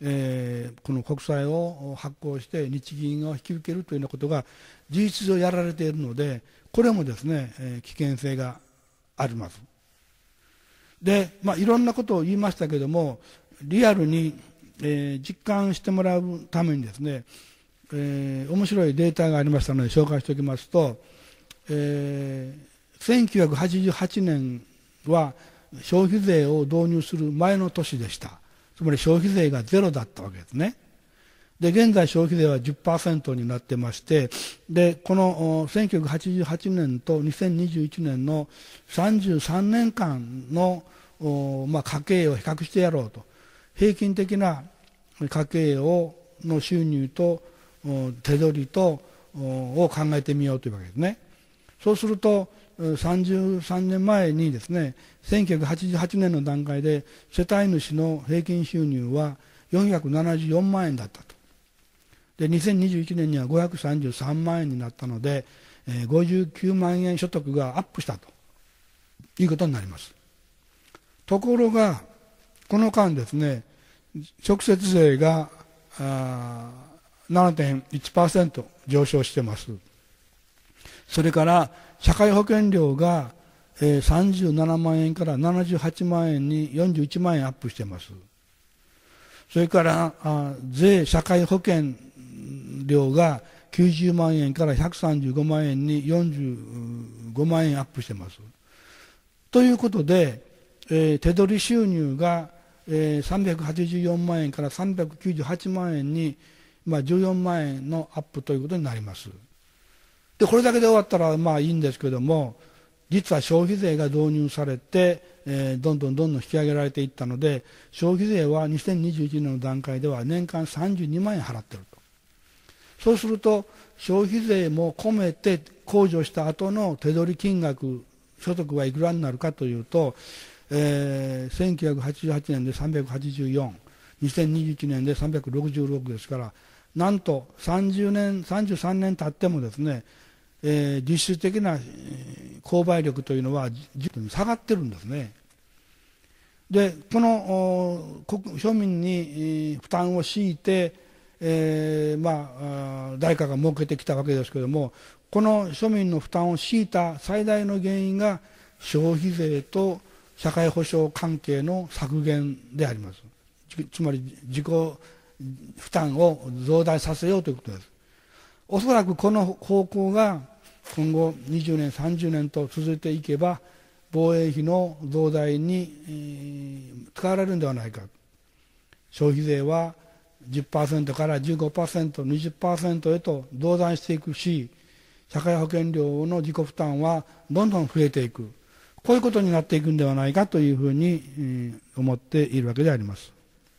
えー、この国債を発行して日銀を引き受けるというようなことが事実上やられているので、これもですね、えー、危険性があります。で、まあ、いろんなことを言いましたけれども、リアルに、えー、実感してもらうためにですね、えー、面白いデータがありましたので紹介しておきますと、えー、せんきゅうひゃくはちじゅうはちねんは消費税を導入する前の年でした。つまり消費税がゼロだったわけですね。で、現在消費税は じゅっパーセント になってまして、で、このせんきゅうひゃくはちじゅうはちねんとにせんにじゅういちねんのさんじゅうさんねんかんの、まあ、家計を比較してやろうと。平均的な家計をの収入と手取りとを考えてみようというわけですね。そうするとさんじゅうさんねんまえにですね、せんきゅうひゃくはちじゅうはちねんの段階で世帯主の平均収入はよんひゃくななじゅうよんまんえんだったと。で、にせんにじゅういちねんにはごひゃくさんじゅうさんまんえんになったので、えー、ごじゅうきゅうまんえん所得がアップしたということになります。ところが、この間ですね、直接税が ななてんいちパーセント 上昇しています。それから社会保険料がさんじゅうななまんえんからななじゅうはちまんえんによんじゅういちまんえんアップしています。それから税社会保険料がきゅうじゅうまんえんからひゃくさんじゅうごまんえんによんじゅうごまんえんアップしています。ということで、えー、手取り収入が、えー、さんびゃくはちじゅうよんまんえんからさんびゃくきゅうじゅうはちまんえんに、まあ、じゅうよんまんえんのアップということになります。で、これだけで終わったらまあいいんですけども、実は消費税が導入されて、えー、どんどんどんどん引き上げられていったので、消費税はにせんにじゅういちねんの段階では年間さんじゅうにまんえん払っていると。そうすると消費税も込めて控除した後の手取り金額所得はいくらになるかというと、えー、せんきゅうひゃくはちじゅうはちねんでさんびゃくはちじゅうよん、にせんにじゅういちねんでさんびゃくろくじゅうろくですから、なんとさんじゅうねんさんじゅうさんねん経ってもですね、えー、実質的な購買力というのは下がってるんですね。で、この庶民に負担を強いて、えー、まあ誰かが設けてきたわけですけれども、この庶民の負担を強いた最大の原因が消費税と社会保障関係の削減であります。つまり自己負担を増大させようということです。おそらくこの方向が今後にじゅうねんさんじゅうねんと続いていけば防衛費の増大に使われるんではないか。消費税は じゅっパーセント から じゅうごパーセント、にじゅっパーセント へと増大していくし、社会保険料の自己負担はどんどん増えていく。こういうことになっていくんではないかというふうに思っているわけであります。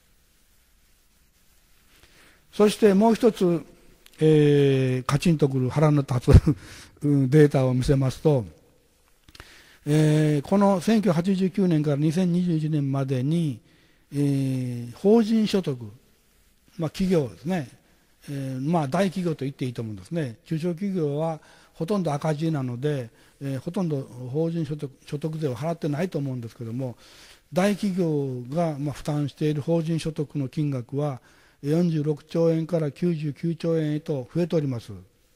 そしてもう一つ、えー、カチンとくる腹の立つデータを見せますと、えー、このせんきゅうひゃくはちじゅうきゅうねんからにせんにじゅういちねんまでに、えー、法人所得、まあ、企業ですね、えーまあ、大企業と言っていいと思うんですね。中小企業はほとんど赤字なので、えー、ほとんど法人所得、所得税を払ってないと思うんですけども、大企業がまあ負担している法人所得の金額はよんじゅうろくちょうえんからきゅうじゅうきゅうちょうえんへと増えております。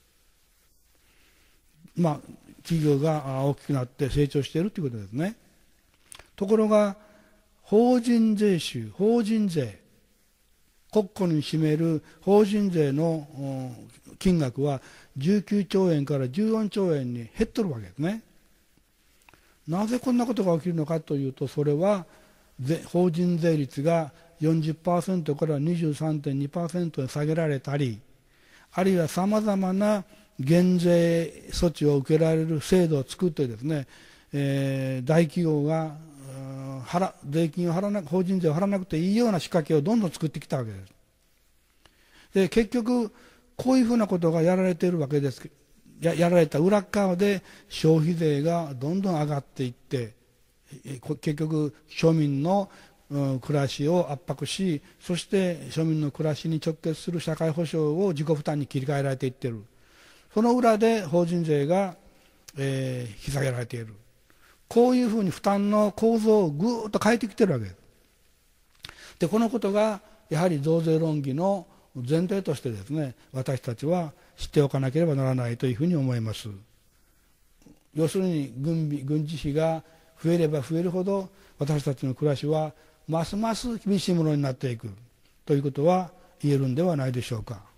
まあ、企業が大きくなって成長しているということですね。ところが、法人税収、法人税、国庫に占める法人税の金額はじゅうきゅうちょうえんからじゅうよんちょうえんに減ってるわけですね。なぜこんなことが起きるのかというと、それは法人税率が よんじゅっパーセント から にじゅうさんてんにパーセント に下げられたり、あるいはさまざまな減税措置を受けられる制度を作ってですね、えー、大企業が払税金を払わなく法人税を払わなくていいような仕掛けをどんどん作ってきたわけです。で、結局こういうふうなことがやられているわけです。ややられた裏側で消費税がどんどん上がっていって、結局庶民の暮らしを圧迫し、そして庶民の暮らしに直結する社会保障を自己負担に切り替えられていっている。その裏で法人税が、えー、引き下げられている。こういうふうに負担の構造をぐーっと変えてきているわけです。で、このことがやはり増税論議の前提としてですね、私たちは知っておかなければならないというふうに思います。要するに軍備、軍事費が増えれば増えるほど、私たちの暮らしはますます厳しいものになっていくということは言えるんではないでしょうか。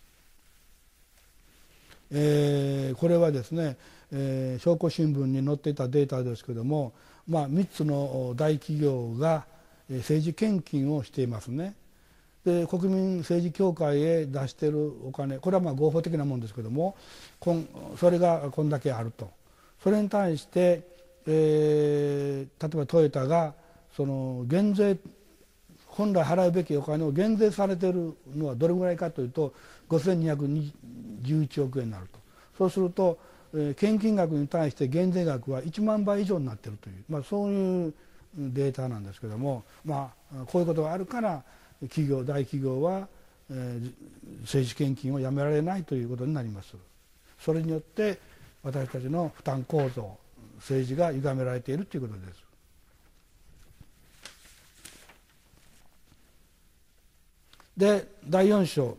えー、これはですね、えー、証拠新聞に載っていたデータですけれども、まあ、みっつの大企業が政治献金をしていますね。で、国民政治協会へ出しているお金、これはまあ合法的なものですけれども、こんそれがこんだけあると。それに対して、えー、例えばトヨタがその減税、本来払うべきお金を減税されているのはどれぐらいかというとごせんにひゃくじゅういちおくえんになると。そうすると、えー、献金額に対して減税額はいちまんばい以上になっているという、まあ、そういうデータなんですけれども、まあ、こういうことがあるから企業、大企業は、えー、政治献金をやめられないということになります。それによって私たちの負担構造、政治が歪められているということです。で、だいよん章、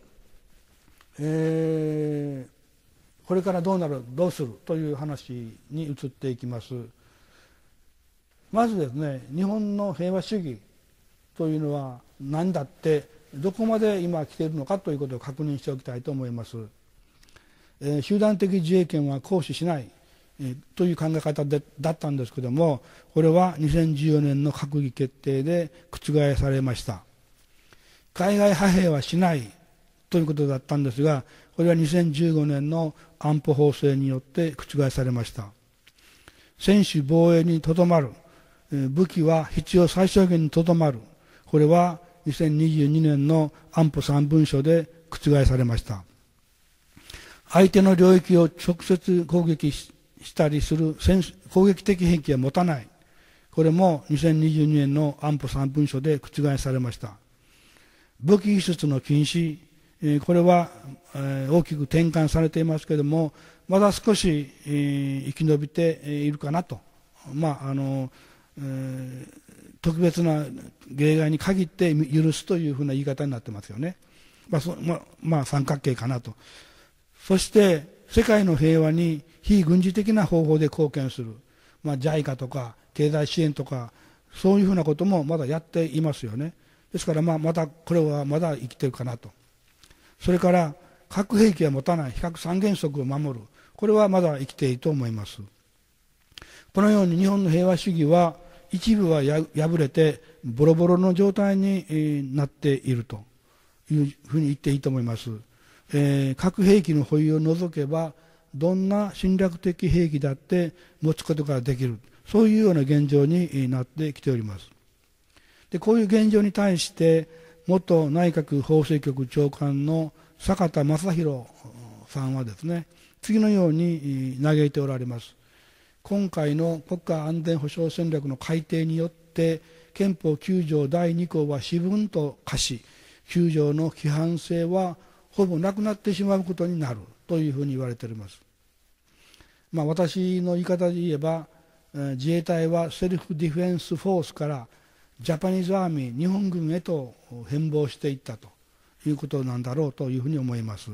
えー、これからどうなる、どうするという話に移っていきます。まずですね、日本の平和主義というのは何だって、どこまで今来ているのかということを確認しておきたいと思います。えー、集団的自衛権は行使しない、えー、という考え方でだったんですけれども、これはにせんじゅうよねんの閣議決定で覆されました。海外派兵はしないということだったんですが、これはにせんじゅうごねんの安保法制によって覆されました。専守防衛にとどまる、武器は必要最小限にとどまる、これはにせんにじゅうにねんの安保さん文書で覆されました。相手の領域を直接攻撃したりする攻撃的兵器は持たない、これもにせんにじゅうにねんの安保さん文書で覆されました。武器輸出の禁止、これは大きく転換されていますけれども、まだ少し生き延びているかなと、まああのえー、特別な例外に限って許すというふうな言い方になってますよね。まあそまあ、まあ、三角形かなと。そして世界の平和に非軍事的な方法で貢献する、まあ、ジャイカ とか経済支援とかそういうふうなこともまだやっていますよね。ですから、まあ、またこれはまだ生きてるかなと。それから核兵器は持たない、非核三原則を守る、これはまだ生きていると思います。このように日本の平和主義は一部はや破れてボロボロの状態になっているというふうに言っていいと思います。えー、核兵器の保有を除けばどんな侵略的兵器だって持つことができる、そういうような現状になってきております。で、こういう現状に対して元内閣法制局長官の坂田正弘さんはですね、次のように嘆いておられます。今回の国家安全保障戦略の改定によって憲法きゅう条だいに項は私文と化し、きゅう条の規範性はほぼなくなってしまうことになるというふうに言われております。まあ、私の言い方で言えば、自衛隊はセルフディフェンスフォースからジャパニーズアーミー、日本軍へと変貌していったということなんだろうというふうに思います。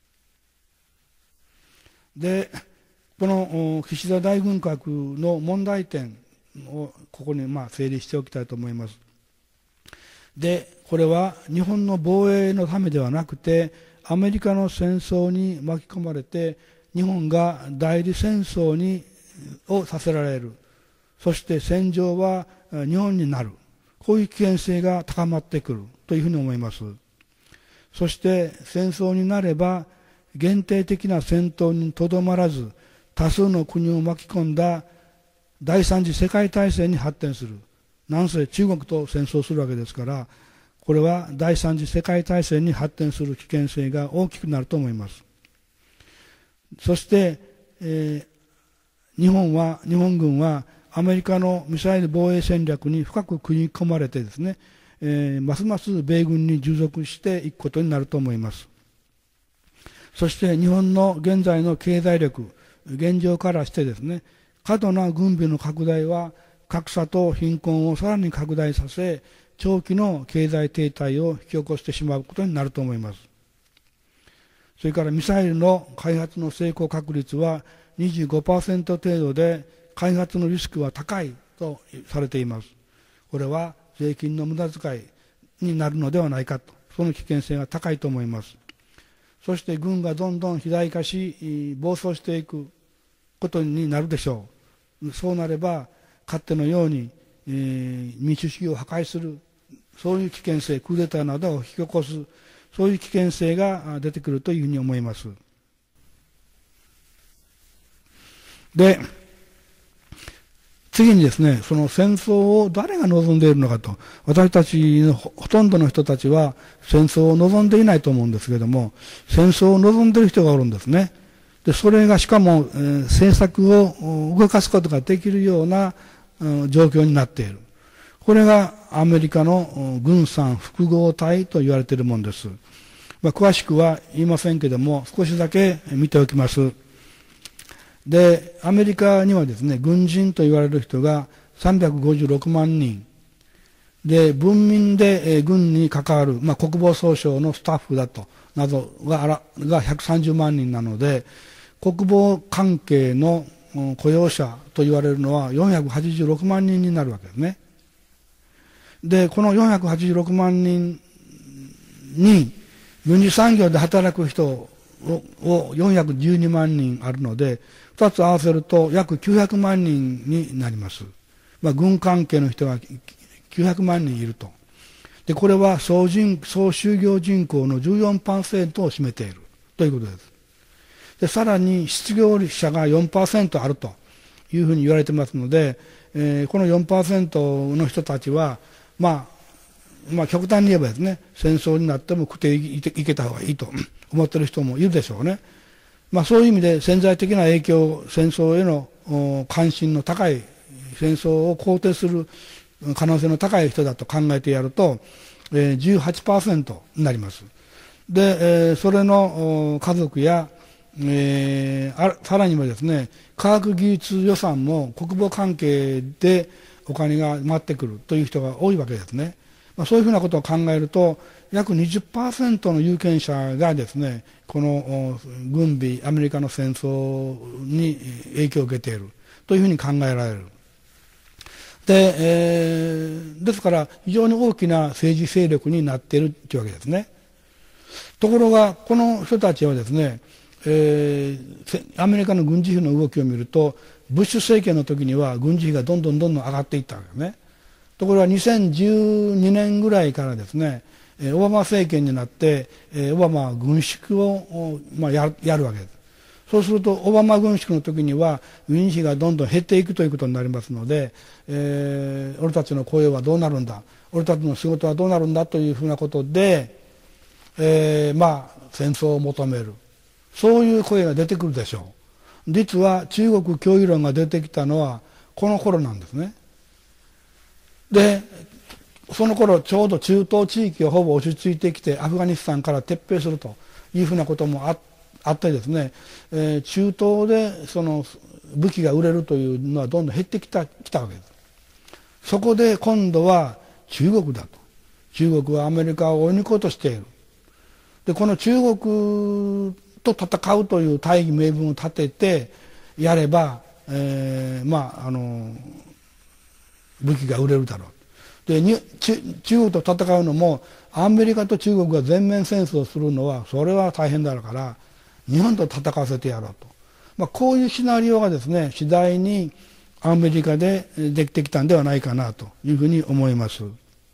で、この岸田大軍拡の問題点をここにまあ整理しておきたいと思います。で、これは日本の防衛のためではなくて、アメリカの戦争に巻き込まれて、日本が代理戦争にをさせられる、そして戦場は日本になる、こういう危険性が高まってくるというふうに思います。そして戦争になれば限定的な戦闘にとどまらず、多数の国を巻き込んだ第三次世界大戦に発展する。なんせ中国と戦争するわけですから、これは第三次世界大戦に発展する危険性が大きくなると思います。そして、えー、日本は日本軍はアメリカのミサイル防衛戦略に深く組み込まれてですね、えー、ますます米軍に従属していくことになると思います。そして日本の現在の経済力、現状からしてですね、過度な軍備の拡大は格差と貧困をさらに拡大させ、 長期の経済停滞を引き起こしてしまうことになると思います。それからミサイルの開発の成功確率は にじゅうごパーセント 程度で、開発のリスクは高いとされています。これは税金の無駄遣いになるのではないかと、その危険性が高いと思います。そして軍がどんどん肥大化し、暴走していくことになるでしょう。そうなれば、勝手のように、えー、民主主義を破壊する、そういう危険性、クーデターなどを引き起こす、そういう危険性が出てくるというふうに思います。で、次にですね、その戦争を誰が望んでいるのかと、私たちのほとんどの人たちは戦争を望んでいないと思うんですけれども、戦争を望んでいる人がおるんですね。で、それがしかも、えー、政策を動かすことができるような、うん、状況になっている。これがアメリカの軍産複合体と言われているものです。まあ、詳しくは言いませんけれども、少しだけ見ておきます。で、アメリカにはですね、軍人と言われる人がさんびゃくごじゅうろくまんにん。で、文民で、えー、軍に関わる、まあ、国防総省のスタッフだと、などがあらがひゃくさんじゅうまんにんなので、国防関係の雇用者と言われるのはよんひゃくはちじゅうろくまんにんになるわけですね。で、このよんひゃくはちじゅうろくまんにんに軍事産業で働く人をよんひゃくじゅうにまんにんあるので、ふたつ合わせると約きゅうひゃくまんにんになります。まあ、軍関係の人がきゅうひゃくまんにんいると。で、これは総人、総就業人口の じゅうよんパーセント を占めているということです。で、さらに失業者が よんパーセント あるというふうに言われてますので、えー、この よんパーセント の人たちは、まあ、まあ極端に言えばですね、戦争になっても食っていけ、いけた方がいいと思っている人もいるでしょうね。まあそういう意味で潜在的な影響、戦争への関心の高い、戦争を肯定する可能性の高い人だと考えてやると、えー、じゅうはちパーセント になります。で、えー、それの家族や、えー、あさらにはですね、科学技術予算も国防関係でお金が回ってくるという人が多いわけですね。まあ、そういうふうなことを考えると、約 にじゅっパーセント の有権者がですね、この軍備、アメリカの戦争に影響を受けているというふうに考えられる。で、えー、ですから非常に大きな政治勢力になっているというわけですね。ところが、この人たちはですね、えー、アメリカの軍事費の動きを見ると、ブッシュ政権の時には軍事費がどんどんどんどん上がっていったわけですね。ところがにせんじゅうにねんぐらいからですね、オバマ政権になって、オバマは軍縮を、まあ、やる、やるわけです。そうすると、オバマ軍縮の時には、軍事費がどんどん減っていくということになりますので、えー、俺たちの雇用はどうなるんだ、俺たちの仕事はどうなるんだというふうなことで、えー、まあ、戦争を求める。そういう声が出てくるでしょう。実は中国脅威論が出てきたのはこの頃なんですね。で、その頃ちょうど中東地域がほぼ落ち着いてきて、アフガニスタンから撤兵するというふうなことも あ, あってですね、えー、中東でその武器が売れるというのはどんどん減ってきた、きたわけです。そこで今度は中国だと。中国はアメリカを追い抜こうとしている。で、この中国と戦うという大義名分を立ててやれば、えー、まああの武器が売れるだろう。で、に中国と戦うのもアメリカと中国が全面戦争をするのはそれは大変だから日本と戦わせてやろうと、まあ、こういうシナリオがですね、次第にアメリカでできてきたんではないかなというふうに思います。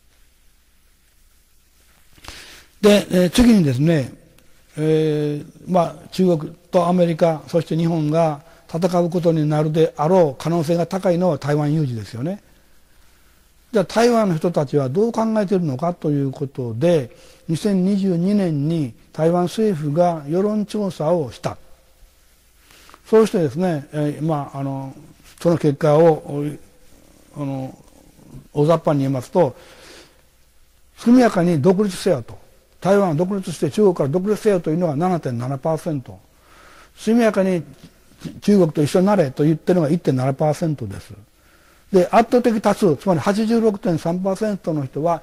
で、えー、次にですね、えーまあ、中国とアメリカ、そして日本が戦うことになるであろう可能性が高いのは台湾有事ですよね。じゃあ台湾の人たちはどう考えているのかということで、にせんにじゅうにねんに台湾政府が世論調査をした。そうしてですね、えーまあ、あのその結果をあの大雑把に言いますと、速やかに独立せよと。台湾は独立して中国から独立せよというのが ななてんななパーセント。速やかに中国と一緒になれと言ってるのが いってんななパーセント です。で、圧倒的多数、つまり はちじゅうろくてんさんパーセント の人は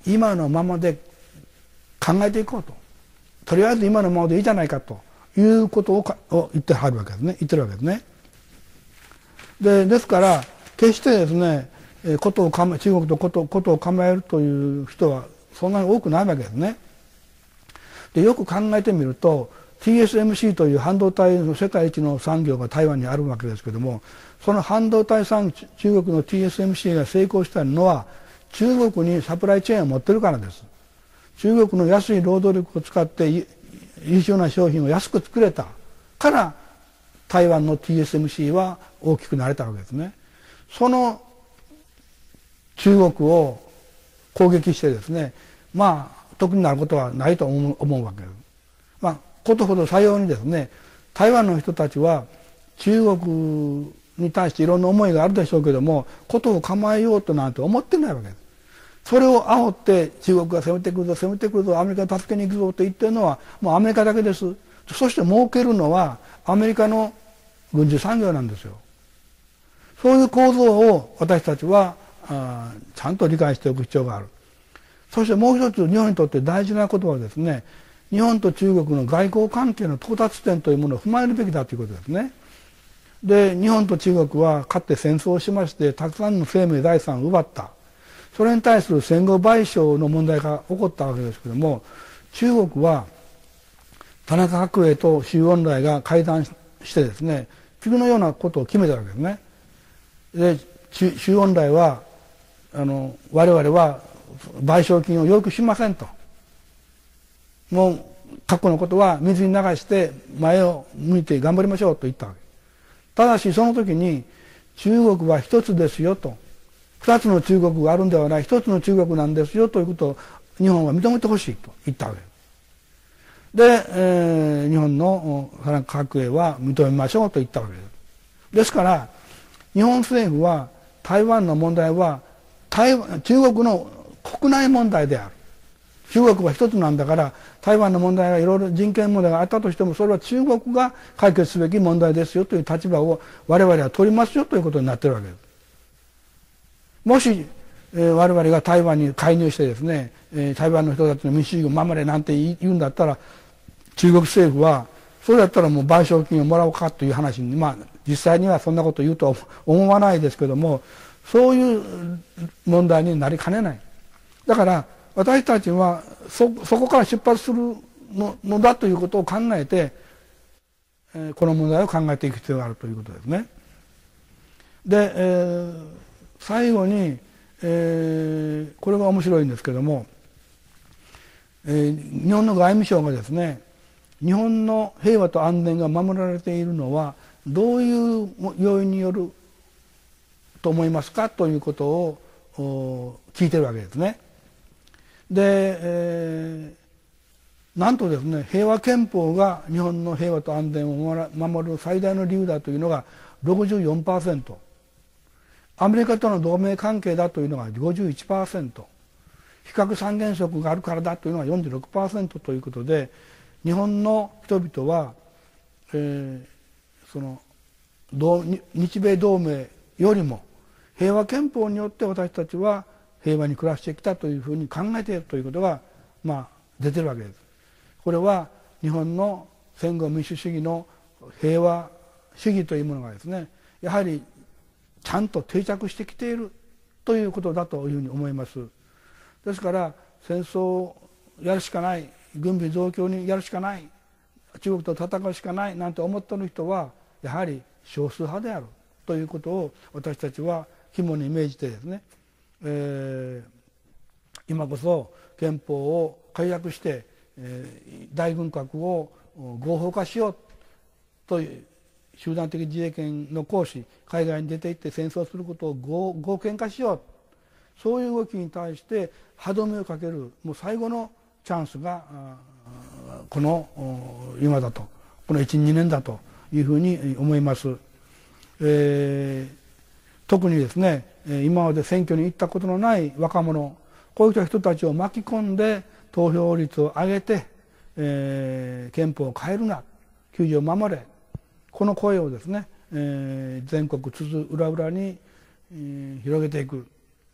今のままで考えていこうと、とりあえず今のままでいいじゃないかということをかを言ってはるわけですね、言ってるわけですね。でですから決してですね、ことを構え中国とことことを構えるという人はそんなに多くないわけですね。でよく考えてみると ティーエスエムシー という半導体の世界一の産業が台湾にあるわけですけども、その半導体産業、中国の ティーエスエムシー が成功したのは中国にサプライチェーンを持ってるからです。中国の安い労働力を使って優秀な商品を安く作れたから台湾の ティーエスエムシー は大きくなれたわけですね。その中国を攻撃してですね、まあ得になることはないと思う、思うわけです。まあことほどさようにですね、台湾の人たちは中国に対していろんな思いがあるでしょうけども、ことを構えようとなんて思ってないわけです。それを煽って中国が攻めてくるぞ攻めてくるぞアメリカ助けに行くぞと言ってるのはもうアメリカだけです。そして儲けるのはアメリカの軍需産業なんですよ。そういう構造を私たちはあちゃんと理解しておく必要がある。そしてもう一つ日本にとって大事なことはですね、日本と中国の外交関係の到達点というものを踏まえるべきだということですね。で日本と中国はかつて戦争をしましてたくさんの生命財産を奪った。それに対する戦後賠償の問題が起こったわけですけれども、中国は田中角栄と周恩来が会談してですね、次のようなことを決めたわけですね。で周恩来はあの我々は賠償金を要求しませんと、もう過去のことは水に流して前を向いて頑張りましょうと言ったわけ。ただしその時に中国は一つですよと、二つの中国があるんではない、一つの中国なんですよということを日本は認めてほしいと言ったわけです。で、えー、日本の田中角栄は認めましょうと言ったわけです。ですから日本政府は台湾の問題は台湾中国の国内問題である。中国は一つなんだから台湾の問題がいろいろ人権問題があったとしてもそれは中国が解決すべき問題ですよという立場を我々は取りますよということになっているわけです。もし、えー、我々が台湾に介入してですね、えー、台湾の人たちの民主主義を守れなんて言うんだったら中国政府はそれだったらもう賠償金をもらおうかという話に、まあ実際にはそんなことを言うとは思わないですけども、そういう問題になりかねない。だから私たちは そ, そこから出発する の, のだということを考えて、えー、この問題を考えていく必要があるということですね。で、えー、最後に、えー、これが面白いんですけども、えー、日本の外務省がですね、日本の平和と安全が守られているのはどういう要因によると思いますかということを聞いてるわけですね。で、えー、なんとですね、平和憲法が日本の平和と安全を守る最大の理由だというのが ろくじゅうよんパーセント、 アメリカとの同盟関係だというのが ごじゅういちパーセント、 非核三原則があるからだというのが よんじゅうろくパーセント ということで、日本の人々は、えー、その日米同盟よりも平和憲法によって私たちは平和に暮らしてきたというふうに考えているということが、まあ、出てるわけです。これは日本の戦後民主主義の平和主義というものがですね、やはりちゃんと定着してきているということだというふうに思います。ですから戦争をやるしかない、軍備増強にやるしかない、中国と戦うしかないなんて思っている人はやはり少数派であるということを私たちは肝に銘じてですね、えー、今こそ憲法を改悪して、えー、大軍拡を合法化しようという集団的自衛権の行使、海外に出て行って戦争することを 合, 合憲化しよう、そういう動きに対して歯止めをかけるもう最後のチャンスがこの今だと、このいちにねんだというふうに思います。えー、特にですね、今まで選挙に行ったことのない若者、こういった人たちを巻き込んで投票率を上げて、えー、憲法を変えるな、きゅうじを守れ、この声をですね、えー、全国津々浦々に、えー、広げていく、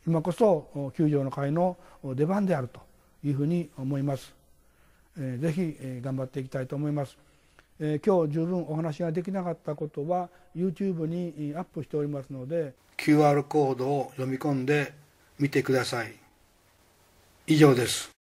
今こそ救助の会の出番であるというふうに思います。ぜひ頑張っていきたいと思います。今日十分お話ができなかったことは YouTube にアップしておりますので、 キューアール コードを読み込んでみてください。以上です。